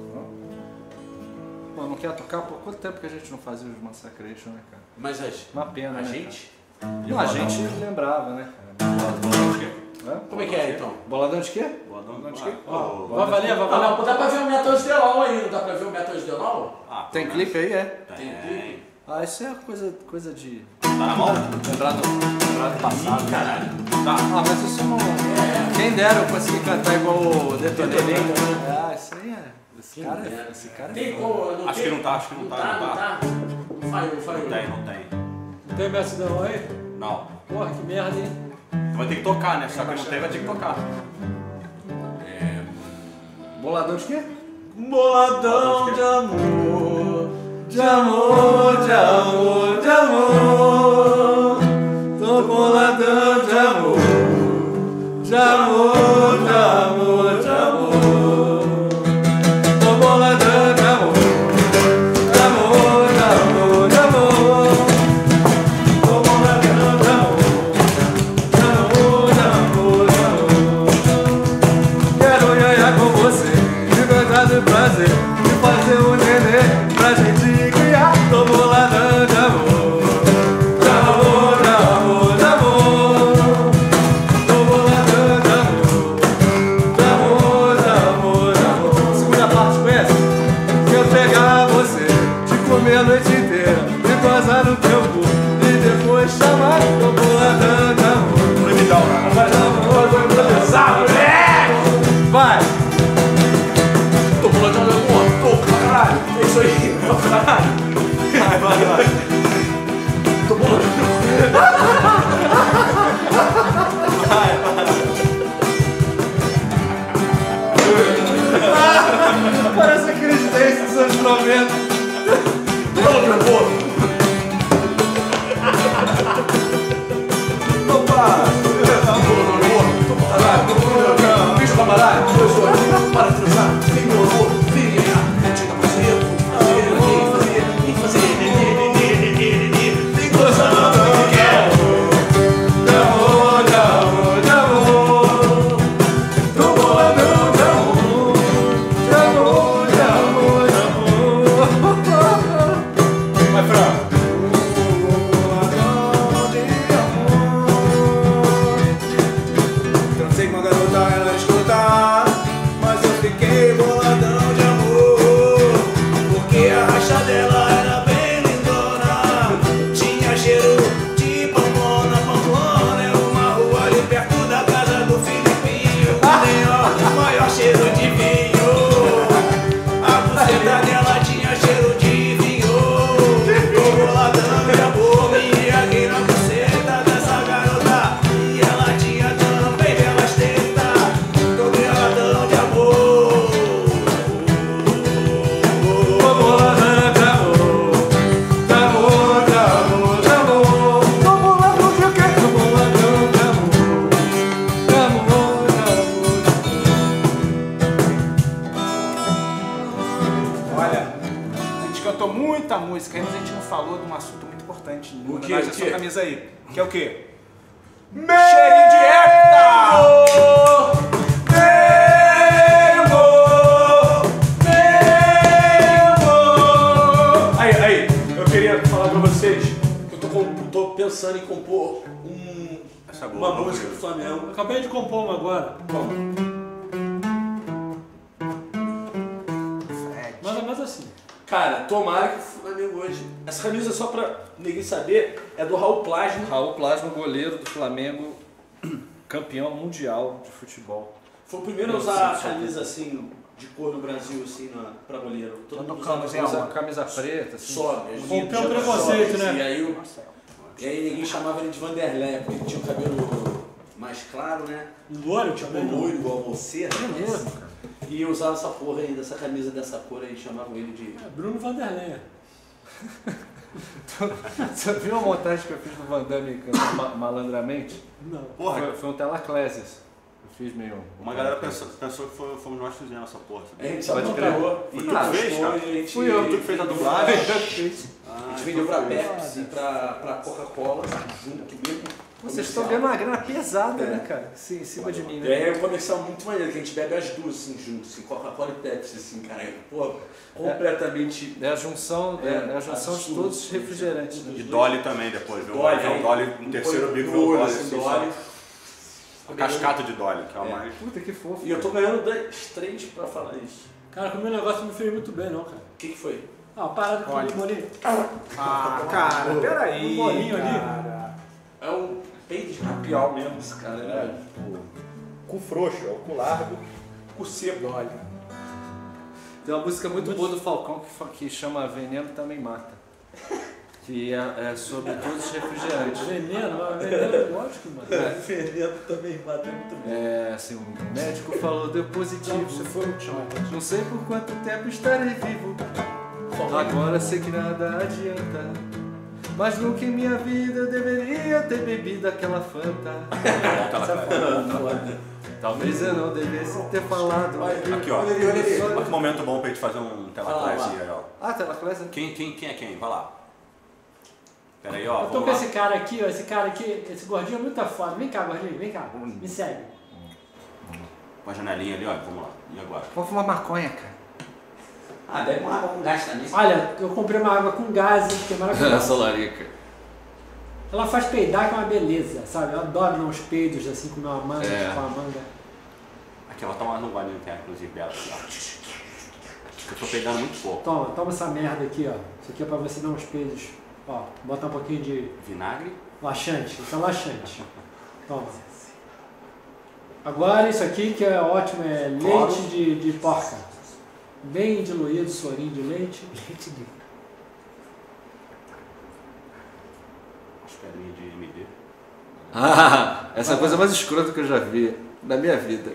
Pô, não quer tocar? Por quanto tempo que a gente não fazia os Massacration, né, cara? Mas Uma pena, a né, gente? Não, a gente lembrava, né, cara? Hã? Como é que é então? Boladão de quê? Boladão de quê? Vai valer, vai valer. Não, dá pra ver o Metal Estelol aí, não dá pra ver o Metal Estelol? Tem clipe aí, é? Tem clipe? Ah, isso é coisa de. Tá na mão? Lembrar do passado. Caralho. Ah, mas isso não. Quem dera eu conseguir cantar igual o Detonator. Ah, isso aí é. Esse cara é. Tem foda. como? Não Acho tem? que não tá, acho que não tá, não tá. Não falhou. Não tem, não tem. Não tem Mestre aí? Não. Porra, que merda, hein? Vai ter que tocar, né? Só que não tem, vai ter que tocar. Boladão de quê? Boladão de amor, de amor, de amor, de amor. Tô boladão de amor, de amor, de amor, de amor. Tô boladão de amor, de amor, de amor, de amor. Tô boladão de amor, de amor, de amor, de amor. Quero ganhar com você, de verdade prazer, de fazer um neném pra gente criar. Tô boladão de amor. A noite inteira e gozar no teu corpo e depois chamar tô boladão de amor. Não me dá uma. Faz amor, vou improvisar, moleque! Vai! Tô boladão de amor, tô pra caralho. É isso aí, pra caralho. Vai. Tô boladão de amor. Parece aqueles dentes dos anos 90. Bola meu amor! Opa! Bicho pra baralho, eu sou aqui para transar. Vem meu amor, vem ganhar. Tira prazer, vem fazer. Vem gozar do que quer. De amor, de amor, de amor. Tô boladão de amor. De amor, de amor, de amor. Vai, Fran. Transei com a garota, ela escuta, mas eu fiquei boladão de amor, porque a racha dela era bem lindona, tinha cheiro de pampona, pampona é uma rua ali perto da casa do Filipinho, o maior cheiro de vinho, a buceta dela tinha cheiro de vinho, tô boladão de amor, me embriaguei na buceta dessa garota, e ela tinha também belas tetas, tô boladão de amor, tô boladão de amor, de amor, de amor, de amor, tô boladão de quê? Tô boladão de amor, de amor, de amor. Olha, a gente cantou muita música aí, mas a gente não falou de um assunto muito importante em O quê? homenagem à O sua quê? camisa aí. Que é o quê? Cheirinho de época! Aí, eu queria falar pra vocês. Eu tô pensando em compor Essa é boa, uma boa, música do bonita. Flamengo. Acabei de compor uma agora. Mais ou menos assim. Cara, tomara que o Flamengo hoje. Essa camisa, só pra ninguém saber, é do Raul Plasma. Raul Plasma, goleiro do Flamengo, campeão mundial de futebol. Foi o primeiro a usar a camisa assim, de cor no Brasil, assim, pra goleiro. Todo mundo usava Usa camisa preta, assim. sobe. Rompeu o preconceito, né? E aí ninguém chamava ele de Vanderlei, porque ele tinha o cabelo mais claro, né? Loiro Tipo também. loiro, igual você. É mesmo, cara. E eu usava essa porra aí, dessa camisa dessa cor aí, chamavam ele de... É, Bruno Vanderlei. Você viu a montagem que eu fiz do Van Damme cantando malandramente? Não. Porra, Foi um Telaclésias. Eu fiz meio... uma galera pensou que fomos nós que fizemos essa porra. A gente só Pode crer. comprou. Foi tu que fez, cara? Fui eu. Tu que fez a dublagem? A gente vendeu pra Pepsi, pra Coca-Cola, junto mesmo. Vocês estão ganhando uma grana pesada, né, cara? Sim, em cima de mim, né? É um comercial muito maneiro, que a gente bebe as duas assim juntos, assim, Coca-Cola e Pepsi, assim, cara. Pô, completamente. É a junção, de todos os refrigerantes. Né? E Dolly também depois, viu? Dolly, É um Dolly, um terceiro bico, no um olho, Dolly, assim, assim, Dolly. só. A cascata de Dolly, que é o mais... Puta que fofo. E eu tô ganhando 3 pra falar isso. Cara, comer negócio não me fez muito bem, não, cara. O que foi? Ah, parada com o bolinho. Ah, cara, peraí. Um bolinho ali. cara. É um peito de capial mesmo, esse cara, né? Cu frouxo, é o cu largo. O seco. Olha. Tem uma música muito boa do Falcão que chama Veneno Também Mata. que é sobre todos os refrigerantes. Veneno, lógico, mano. Veneno também bateu muito bem. Assim, o médico falou, deu positivo. Se for o chão. Não sei por quanto tempo estarei vivo. Agora sei que nada adianta. Mas nunca em minha vida eu deveria ter bebido aquela Fanta. Talvez eu não devesse ter falado. Aqui, ó. Olha que momento bom pra gente fazer um telaclass aí, ó. Ah, telaclass? Quem é quem? Vai lá. Pera aí, ó. Eu tô vamos com lá. esse cara aqui, ó. Esse cara aqui, esse gordinho é muito foda. Vem cá, gordinho, vem cá. Me segue. Com a janelinha ali, ó. Vamos lá. E agora? Vou fumar maconha, cara. Ah, bebe uma água com gás também. Olha, eu comprei uma água com gás, que é maravilhosa. Larica. Ela faz peidar, que é uma beleza, sabe? Eu adoro dar uns peidos assim com uma manga, É. com a manga. Aqui, ó. Toma no guarda interno, inclusive, dela. Eu tô pegando muito pouco. Toma essa merda aqui, ó. Isso aqui é pra você dar uns peidos. Ó, botar um pouquinho de Vinagre. laxante. Isso é laxante. Toma. Agora isso aqui que é ótimo, é leite de porca. Bem diluído, sorinho de leite. Leite de... As pedrinhas de MD. Ah, essa é a coisa mais escrota que eu já vi na minha vida.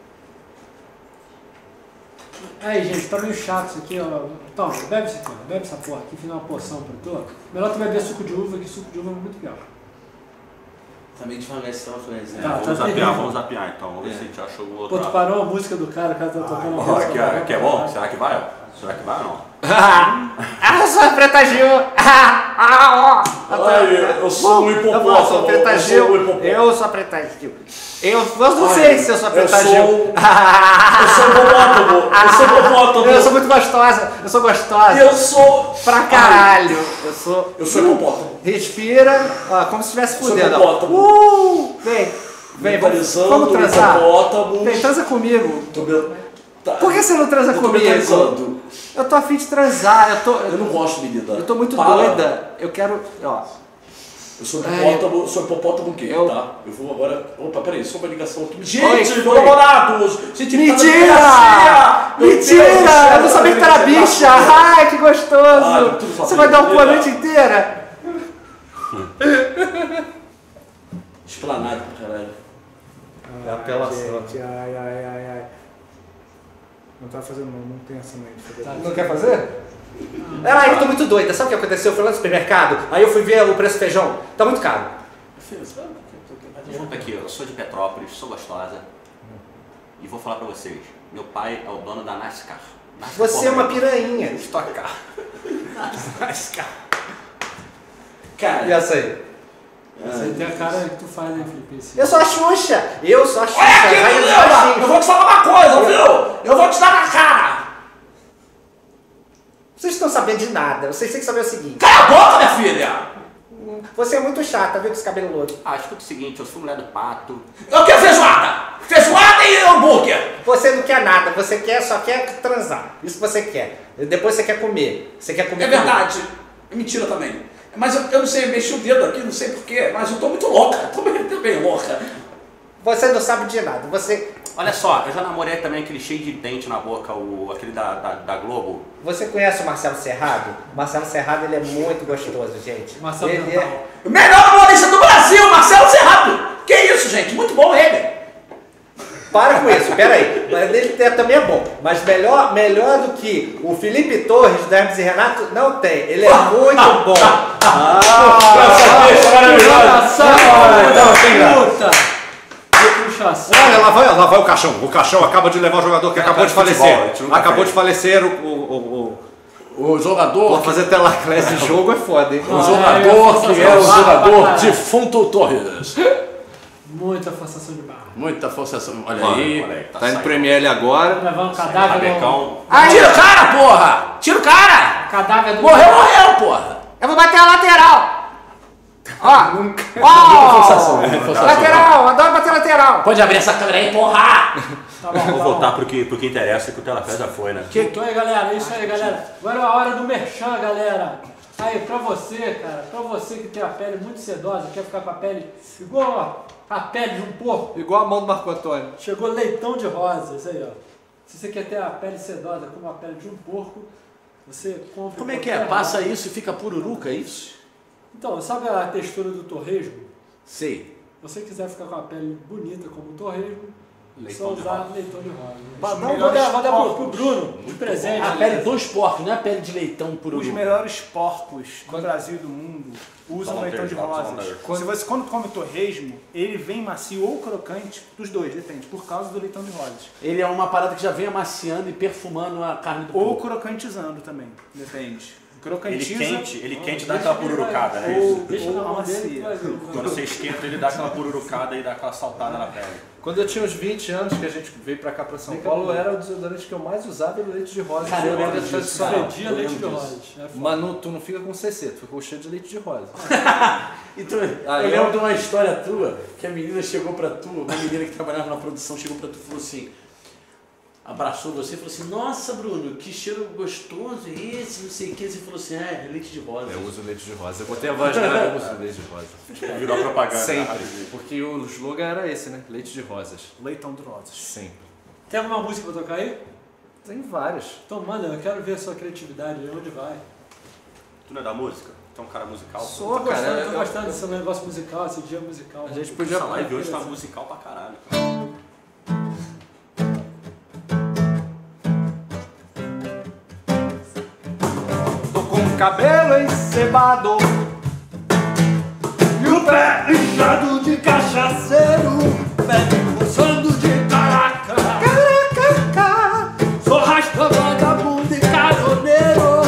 Aí, gente, tá meio chato isso aqui, ó. Toma, bebe isso aqui, ó. Bebe essa porra aqui, fiz uma poção pra tu. Melhor tu beber suco de uva, que suco de uva é muito pior. Também devagar esse telefone. Tá, Vamos zapear então. Vamos ver se a gente achou o Pô, outro. tu parou a música do cara, o cara tá tocando Ó, que é bom? Será que vai? Ó? Será que vai ou não? Eu sou a Preta Gil! Eu sou um hipopótamo. Eu sou a Preta Gil! Eu sou a Preta Gil! Eu não sei se eu sou a Preta Gil! Eu sou hipopótamo. Eu sou hipopótamo. Eu sou muito gostosa! Eu sou gostosa! Eu sou... Pra caralho! Eu sou hipopótamo. Respira, ó, como se estivesse Sou fudendo. hipopótamo. Vem, Mentalizando, vamos transar. hipopótamo. Vem, transa comigo. Tá. Por que você não transa Eu tô comigo? mentalizando. Eu tô afim de transar, Eu não gosto, menina. eu tô muito Para. doida. Eu quero, ó. Eu sou hipopótamo gay, Eu- tá? Eu vou agora... Opa, peraí, só uma ligação aqui. Oi, Gente, foi. namorados! Gente, Mentira! Meu Deus do Mentira! céu, Eu não sabia que tu era bicha! Ai, que gostoso! Ah, tu não sabia Você vai dar um cu a que era. noite inteira? Esplanado pra caralho. É apelação. Ai. Não tá fazendo, não tem essa mãe de fazer. Não quer fazer? Ai, eu tô muito doida. Sabe o que aconteceu? Eu fui lá no supermercado, aí eu fui ver o preço do feijão. Tá muito caro. Junto aqui, eu sou de Petrópolis, sou gostosa. E vou falar pra vocês. Meu pai é o dono da NASCAR. Você é uma piranha. Stock Car. NASCAR. Cara, E essa aí? Essa aí tem a cara que tu faz, né, Felipe? Esse- Eu sou a Xuxa! Eu sou a Xuxa! Olha Rainha dos aqui, eu baixinhos. vou te falar uma coisa, viu? Eu vou te dar na cara! Vocês estão sabendo de nada. Vocês têm que saber o seguinte. Cala a boca, minha filha! Você é muito chata, viu, com esse cabelo louro. Escuta o seguinte, eu sou mulher do pato. Eu quero feijoada! Feijoada e hambúrguer! Você não quer nada, você só quer transar. Isso que você quer. Depois você quer comer. Você quer comer. É verdade. É mentira também. Mas eu não sei, eu mexi o dedo aqui, não sei porquê, mas eu tô muito louca. Tô bem louca. Você não sabe de nada. Você Olha só, eu já namorei também aquele cheio de dente na boca, aquele da Globo. conhece o Marcelo Serrado? O Marcelo Serrado, ele é muito gostoso, gente. Marcelo ele Dental. O melhor humorista do Brasil, Marcelo Serrado! Que isso, gente? Muito bom ele! Para com isso, peraí. Mas ele também é bom. Mas melhor do que o Felipe Torres, do Hermes e Renato, não tem. Ele é muito bom. Puta! Que puxação. Olha, lá vai o caixão. O caixão acaba de levar o jogador que acabou de falecer. futebol, a gente nunca Acabou fez. de falecer O jogador... Pô, fazer telaclass de jogo é foda, hein? O jogador que é o jogador defunto Torres. Muita forçação de barra. Muita forçação. Olha Olha aí. aí, Tá indo saindo. pro ML agora. Levar um cadáver do... Rabecão. Tira o cara, porra! Tira o cara! Cadáver do... Morreu, porra! Eu vou bater a lateral! Ó! Lateral! Adoro bater lateral! Pode abrir essa câmera aí, porra! Tá bom, Vamos tá voltar bom. pro que interessa, que o Telaclass já foi, né? Então aí, galera, é isso aí, galera. Agora é a hora do merchan, galera. Aí, pra você, cara, pra você que tem a pele muito sedosa, quer ficar com a pele igual a pele de um porco, Igual a mão do Marco Antônio. chegou leitão de rosa, isso aí, ó. Se você quer ter a pele sedosa como a pele de um porco, você compra... Como é que é? Passa isso e fica pururuca, é isso? Então, sabe a textura do torresmo? Sei. Se você quiser ficar com a pele bonita como o torresmo, Leitão só de usar rosa. leitão de rosa. Vou Vou dar pro Bruno de presente. A pele dos porcos, não é a pele de leitão puro. Os melhores porcos do Brasil e do mundo usam Só leitão de rosas. só Se você, quando come torresmo, ele vem macio ou crocante, dos dois, depende, por causa do leitão de rosas. Ele é uma parada que já vem amaciando e perfumando a carne do Ou porco. crocantizando também, depende. Ele Crocantiza quente dá aquela pururucada, né? ou, Deixa na ou mão dele que macia. vai ver. Quando você esquenta, ele dá aquela pururucada e dá aquela saltada na pele. Quando eu tinha uns 20 anos que a gente veio pra cá pra São Paulo, era o desodorante que eu mais usava, era o leite de rosa. Cara, eu lembro Era disso, tradicional. Fedia leite de rosas. É foda. Manu, tu não fica com CC, tu fica com cheiro de leite de rosa. Então, Ah, eu eu- lembro de uma história tua, que a menina chegou pra tu, uma menina que trabalhava na produção, chegou pra tu e falou assim, abraçou você e falou assim, nossa Bruno, que cheiro gostoso é esse, não sei o que. Você falou assim, é leite de rosa. Eu uso leite de rosa. Eu botei a voz grave, eu uso leite de rosa. Virou propaganda. Sempre. Porque o slogan era esse, né? Leite de rosas. Leitão de rosas. Sempre. Tem alguma música pra tocar aí? Tem vários. Então manda, eu quero ver a sua criatividade, onde vai. Tu não é da música? Tu é um cara musical? Sou, Tô cara. gostando desse negócio musical, esse dia musical. A gente podia... Essa live hoje tá musical pra caralho. Cara. Tô com o cabelo encebado e o pé inchado de cachaceiro, pé coçando de caraca, caraca. Sou rasta, vagabundo e caroneiro.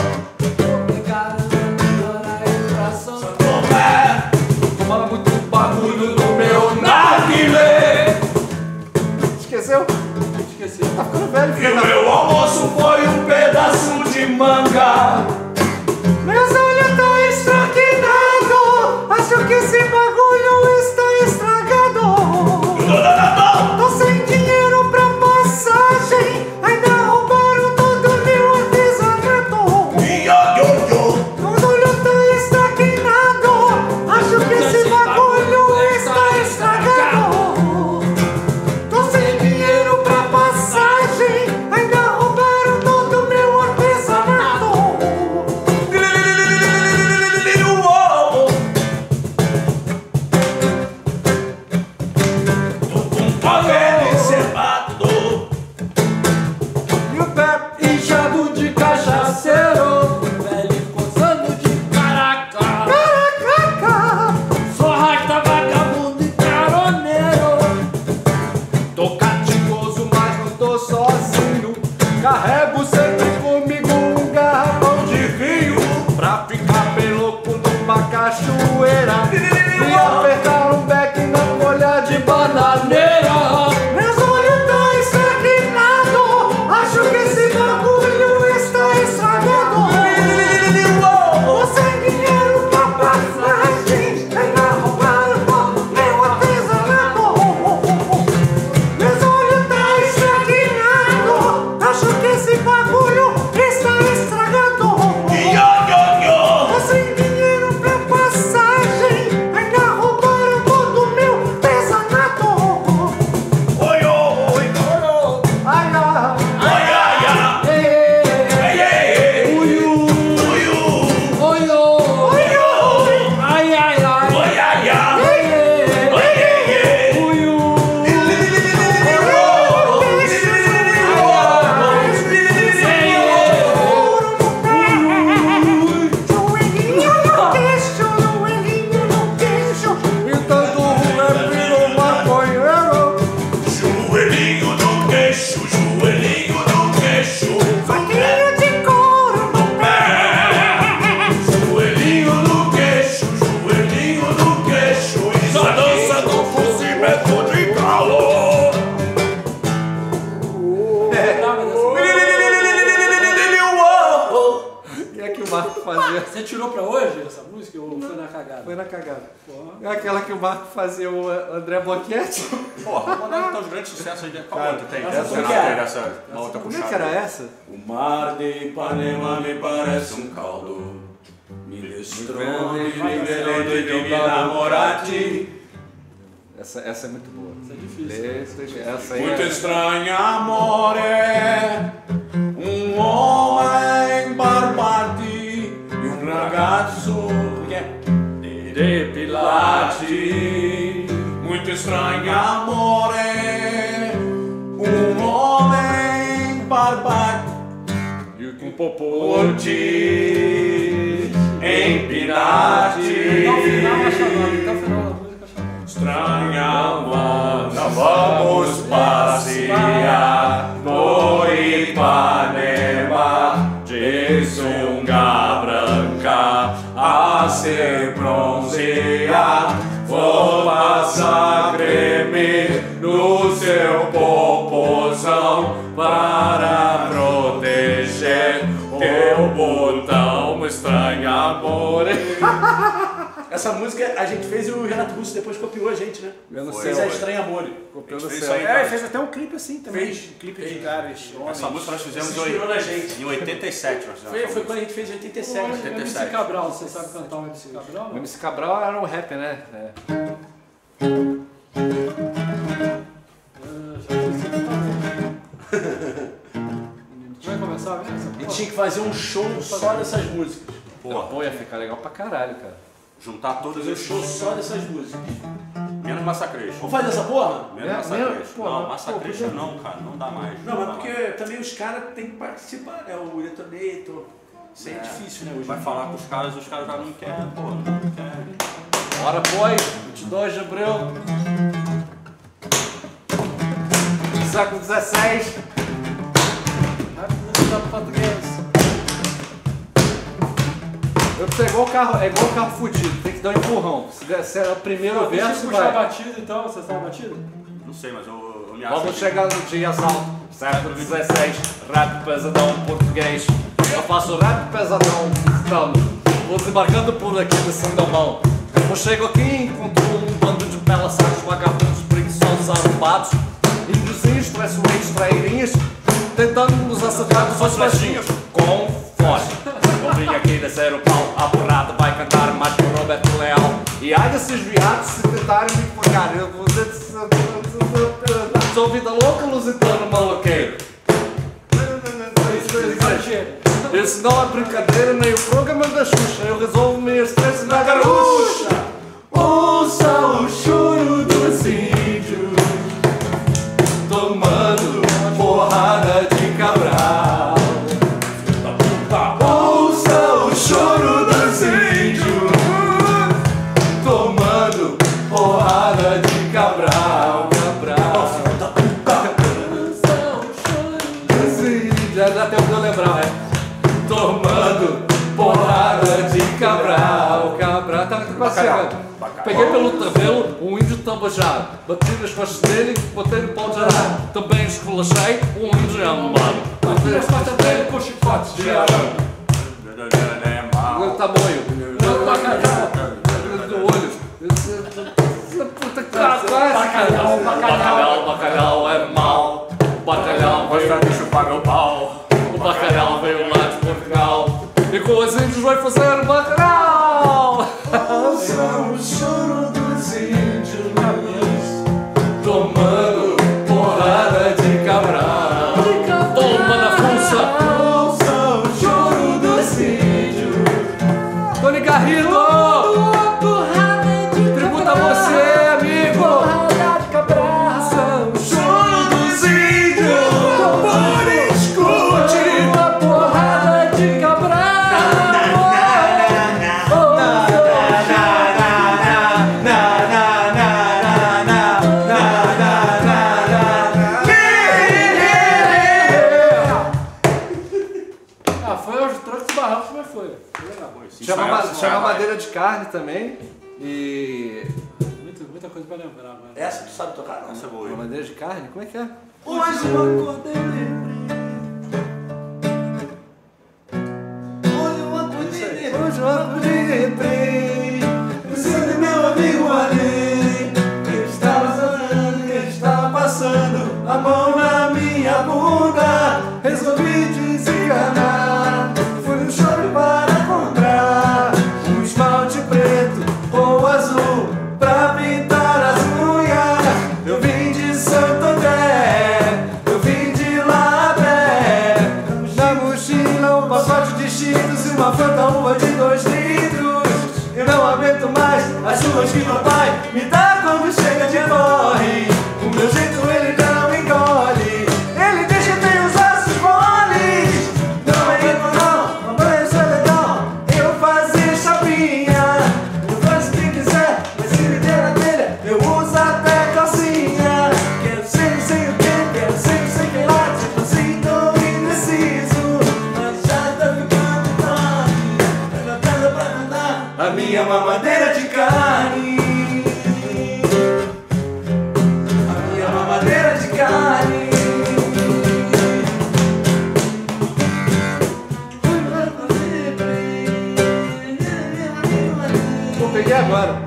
Como é? Fala muito bagulho no meu narguilé. Esqueceu? Esqueci. Tá ficando velho, E filho o da... meu almoço foi um pedaço de manga. Meus olhos tão estraquinados, acho que esse bagulho está estragado. Tô sem dinheiro pra passagem, ainda roubaram todo meu artesanato. Meus olhos tão estraquinados, acho que esse bagulho está estragado. Tô sem dinheiro pra passagem, ainda roubaram todo meu artesanato. Tô com o cabelo encebado e o pé inchado de cachaceiro, velho coçando de caraca, caraca. Sou rasta, vagabundo e caroneiro. Tô catigoso, mas não tô sozinho. Carrego sempre comigo um garrafão de vinho pra ficar bem louco numa cachoeira e apertar um beck na folha de bananeira. Meus olhos tão estragnados, acho que esse bagulho está estragado. Tô sem dinheiro pra passagem, ainda roubaram todo meu artesanato. Meus olhos tá estragnados, acho que esse bagulho está estragado. Tô sem dinheiro pra passagem, ainda roubaram todo meu artesanato. Oi, oi, oi, ai, ai, ei, ei, uiu, oi, oi, ai, ai, ai, oi, ai, ai, ei, uiu. Joelhinho no queixo, joelhinho no queixo, faquinha de couro no pé. Joelhinho no queixo, joelhinho no queixo, isso é dança do fuzimento de calor. O que é que o Marco fazia? Você tirou pra hoje essa música ou foi na cagada? Foi na cagada. É aquela que o Marco fazia o André Boquete. Porra, vamos mandar então os grandes sucessos aí. Qual outra tem? essa Essa foi não que é? tem essa. Uma outra Como é que puxada. era essa? O mar de Ipanema me parece um caldo, me destrone, de me namorati. Essa é muito boa. Isso é difícil. Essa aí Muito é... estranho amor é um homem barbati e um ragazzo depilati. Muito estranho amore, homem barbado com popote empinati. Estranha mana, vamos passear por Ipanema de sunga branca a se bronzear. Vou passar creme no seu popozão para proteger teu botão. Estranho amor. Essa música a gente fez e o Renato Russo depois copiou a gente, né? Eu não Fez sei. a Estranho Amor. Copiou do Fez céu. isso aí, É, fez até um clipe assim também. Fez. Um clipe de caras, homens. Essa música nós fizemos Se inspirou na gente. em 87. Nós fizemos Foi quando a gente fez em 87. O MC Cabral, você sabe cantar o MC Cabral? O MC Cabral era um rapper, né? É. Vai começar mesmo? E tinha que fazer um show só dessas músicas. Pô, ia ficar legal pra caralho, cara. Juntar todas Fazer um as show só dessas músicas. menos Massacration. Vamos fazer essa porra? Menos É, Massacration. pô, Não, mas, Massacration pô, não, cara. Não dá mais. Não, dá mas porque mais. também os caras têm que participar, né? O Detonator. Isso aí é difícil, né? Hoje Vai falar com os caras já não querem, pô. Não querem. Bora, boy! 22 de abril. Século 16. Música português. Eu sei, é igual carro fudido, tem que dar um empurrão. Se der o primeiro Deixa verso, eu puxar a vai. batida então, você sabe a batida? Não sei, mas eu me acho. Vamos que- chegar no dia assalto, século 16, rap pesadão português. Eu faço rap pesadão, estamos. Vou desembarcando por aqui de Sandamão. Eu chego aqui e encontro um bando de belas sacos vagabundos, preguiçosos, arrombados, índiozinhos, traiçoeiros, trairinhas, tentando nos acertar com suas flechinhas. Com forte. Eu vim aqui descer o pau, apurado vai cantar mais que o Roberto Leal. E ai desses viados se tentarem me enforcar, eu vou dizer, sou vida louca, lusitano, maloqueiro. Isso não é brincadeira, nem o programa da Xuxa. Eu resolvo minhas três na garucha. Ouça o choro dos índios, tomando porrada de Cabral. Ouça o choro dos índios, tomando porrada de Cabral. Já tem o que eu lembrar, tomando porrada de Cabral. Cabral tá quase chegando. Peguei pelo cabelo um índio tambojado, bati nas costas dele, botei no pau de arado. Também esculachei um índio armado. Bati nas costas dele com chicote de arame. O tamanho do olho. Puta que pariu. Bacalhau é mal. Bacalhau vai me chupar meu pau. O bacalhau veio lá de Portugal e com os índios vai fazer bacalhau. Ouçam o choro dos índios tomando porrada de Cabral. Toma na fuça. Ouçam o choro dos índios. Tony Garrido, tributa você, amigo. Ouçam o choro dos índios. Por escute uma porrada de Cabral. Ah, foi aos trancos e barrancos, mas foi. Foi legal. Chama madeira de carne também. E. Muita coisa pra lembrar, mano. Essa tu sabe tocar? Não. Essa é boa. Uma madeira de carne? Como é que é? Hoje eu acordei Hoje eu acordei e lembrei. Pensando em meu amigo ali, que estava sonhando, que estava passando a mão na minha bunda. Resolvi desenganar, fui no shopping para comprar um esmalte preto ou azul pra pintar as unhas. Eu vim de Santo André, eu vim de lá a pé. Na mochila um pacote de Cheetos e uma Fanta uva de 2 litros. Eu não aguento mais as ruas que papai me dá quando chega de corre. O meu jeito ele não engole, ele deixa que tenho os ossos moles. Não é rico não, mas isso é legal, eu fazer chapinha. Eu faço o que quiser, mas se me der na telha, eu uso até calcinha. Quero ser não sei o que, quero ser não sei o que lá, tipo assim tão indeciso. Mas já tá ficando tarde, não dá pra andar a minha mamadeira de carne. A minha mamadeira de carne. Eu peguei agora.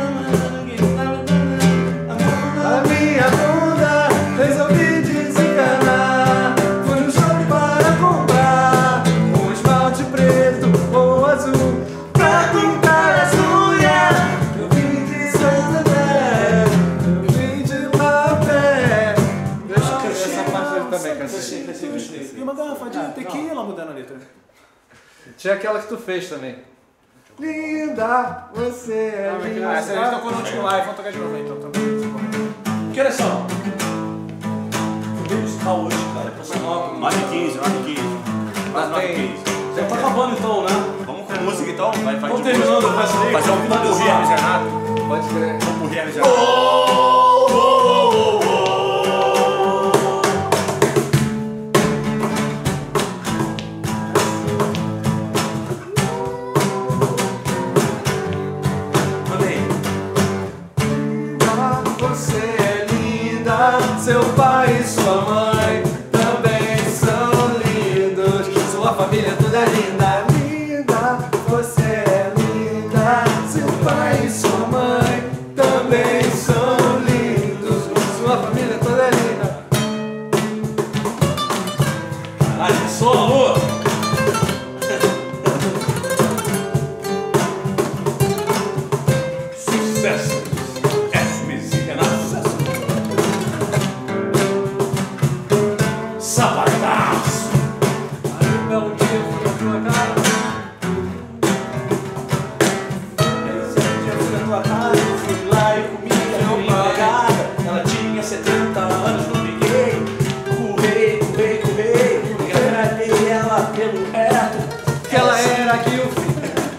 A minha bunda resolvi desencanar. Fui no shopping para comprar um esmalte preto ou azul pra pintar as unhas. Eu vim de Santander, eu vim de Mapé. Deixa eu ver essa parte dele também, Gostei. cacete. E uma garrafa de tequila mudando a letra. Tinha aquela que tu fez também. Linda, você é linda. Essa aí tocou no último live, vamos tocar de novo aí, então. Que horas são? Fui musical hoje, cara. Passou 9h15, 9h15. Quase 9h15. Já tá acabando então, né? Vamos com música então? Vai Vamos terminando o resto aí. fazer um pupurri Hermes Renato. Pode crer. Pupurri Hermes Renato. Você é linda, seu pai e sua mãe também são lindos. Sua família toda é linda, linda. Você é linda, seu pai e sua mãe também são lindos. Sua família toda é linda. Aí, som, alô? Sucesso! Hermes e Renato. Sapataço! Aí um belo dia fui na tua cara. Esse dia eu fui na tua casa, fui lá e comi a minha empregada. Ela tinha 70 anos, não liguei. Currei, enganei ela pelo reto. Que ela era Guilfi,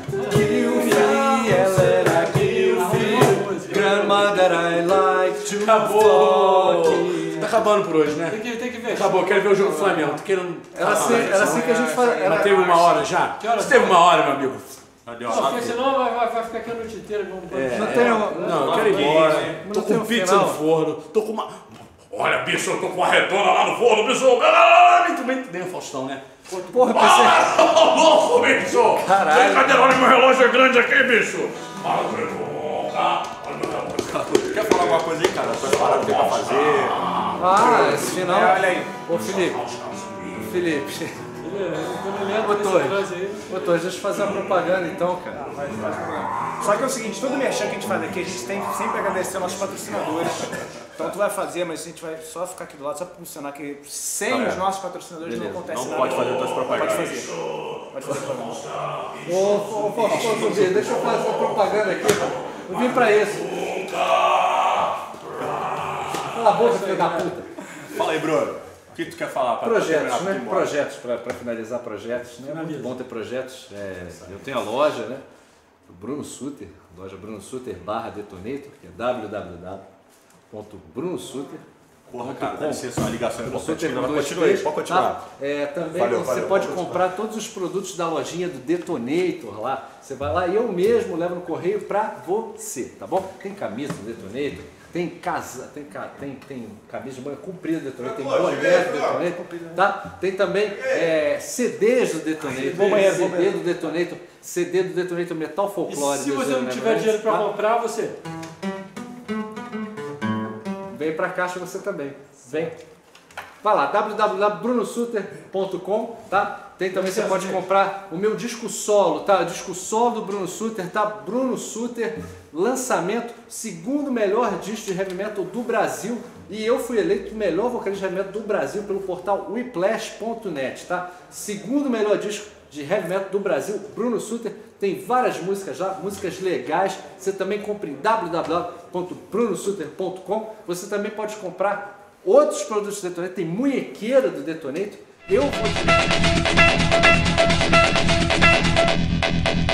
ela era Guilfi. Grandmother, I like to Acabou! fuck. Tá acabando por hoje, né? Tem que ver. Acabou, quero ver o jogo do Flamengo. Tô querendo. Era assim que a gente fazia. Mas teve uma hora já? Que horas Você teve uma hora, meu amigo. Deu Não, uma porque senão vai ficar aqui a noite inteira. Não tem um... Não, eu quero ir embora. Mas Tô não tem com um pizza final. no forno. Tô com uma. Olha, bicho, eu tô com uma redonda lá no forno, bicho. Muito bem, nem o Faustão, né? Porra, eu pensei... Ô, louco, bicho! Caralho. Brincadeira, olha meu relógio é grande aqui, bicho! Olha meu relógio. Quer falar alguma coisa aí, cara? As paradas que tem pra fazer. Ah, esse final... Olha aí. Ô, Felipe. Ô, Ô, Torres, deixa eu fazer uma propaganda então, cara. Só que é o seguinte, todo merchan que a gente faz aqui, a gente tem que sempre agradecer aos nossos patrocinadores. Então tu vai fazer, mas a gente vai só ficar aqui do lado, só pra funcionar, que sem os nossos patrocinadores não acontece Não nada. pode fazer tuas propagandas. Pode fazer. Pode fazer propaganda. Ô, Zumbi, deixa eu fazer uma propaganda aqui. Eu vim pra isso. Cala a boca, filho da puta. Fala aí, Bruno. O que tu quer falar? Pra Projetos, terminar, pra né? tu ir embora? Projetos, para finalizar projetos, né? É muito bom ter projetos. Eu tenho a loja, né? Do Bruno Suter, loja Bruno Suter /Detonator, que é www.brunosuter. Porra, cara, dá licença, uma ligação importante. Suter com dois Continua aí, T's, pode continuar. tá? Também Valeu, você valeu, pode pode comprar todos os produtos da lojinha do Detonator lá. Você vai lá e eu mesmo levo no correio pra você, tá bom? Tem camisa do Detonator, tem camisa de manga comprida do Detonator, tem boné do Detonator, tá? Tem também CDs do Detonator, CD do Detonator, CD do Detonator Metal Folclore. E se você não tiver dinheiro pra comprar, você... Vem pra caixa você também. Vem. Vai lá, www.brunosuter.com, tá? Tem também, você pode comprar o meu disco solo, tá? O disco solo do Bruno Suter, tá? Bruno Suter, lançamento, segundo melhor disco de heavy metal do Brasil. E eu fui eleito o melhor vocalista de heavy metal do Brasil pelo portal whiplash.net, tá? Segundo melhor disco de heavy metal do Brasil, Bruno Sutter. Tem várias músicas já, músicas legais. Você também compra em www.brunosutter.com. Você também pode comprar outros produtos do Detonator. Tem munhequeira do Detonator. Eu vou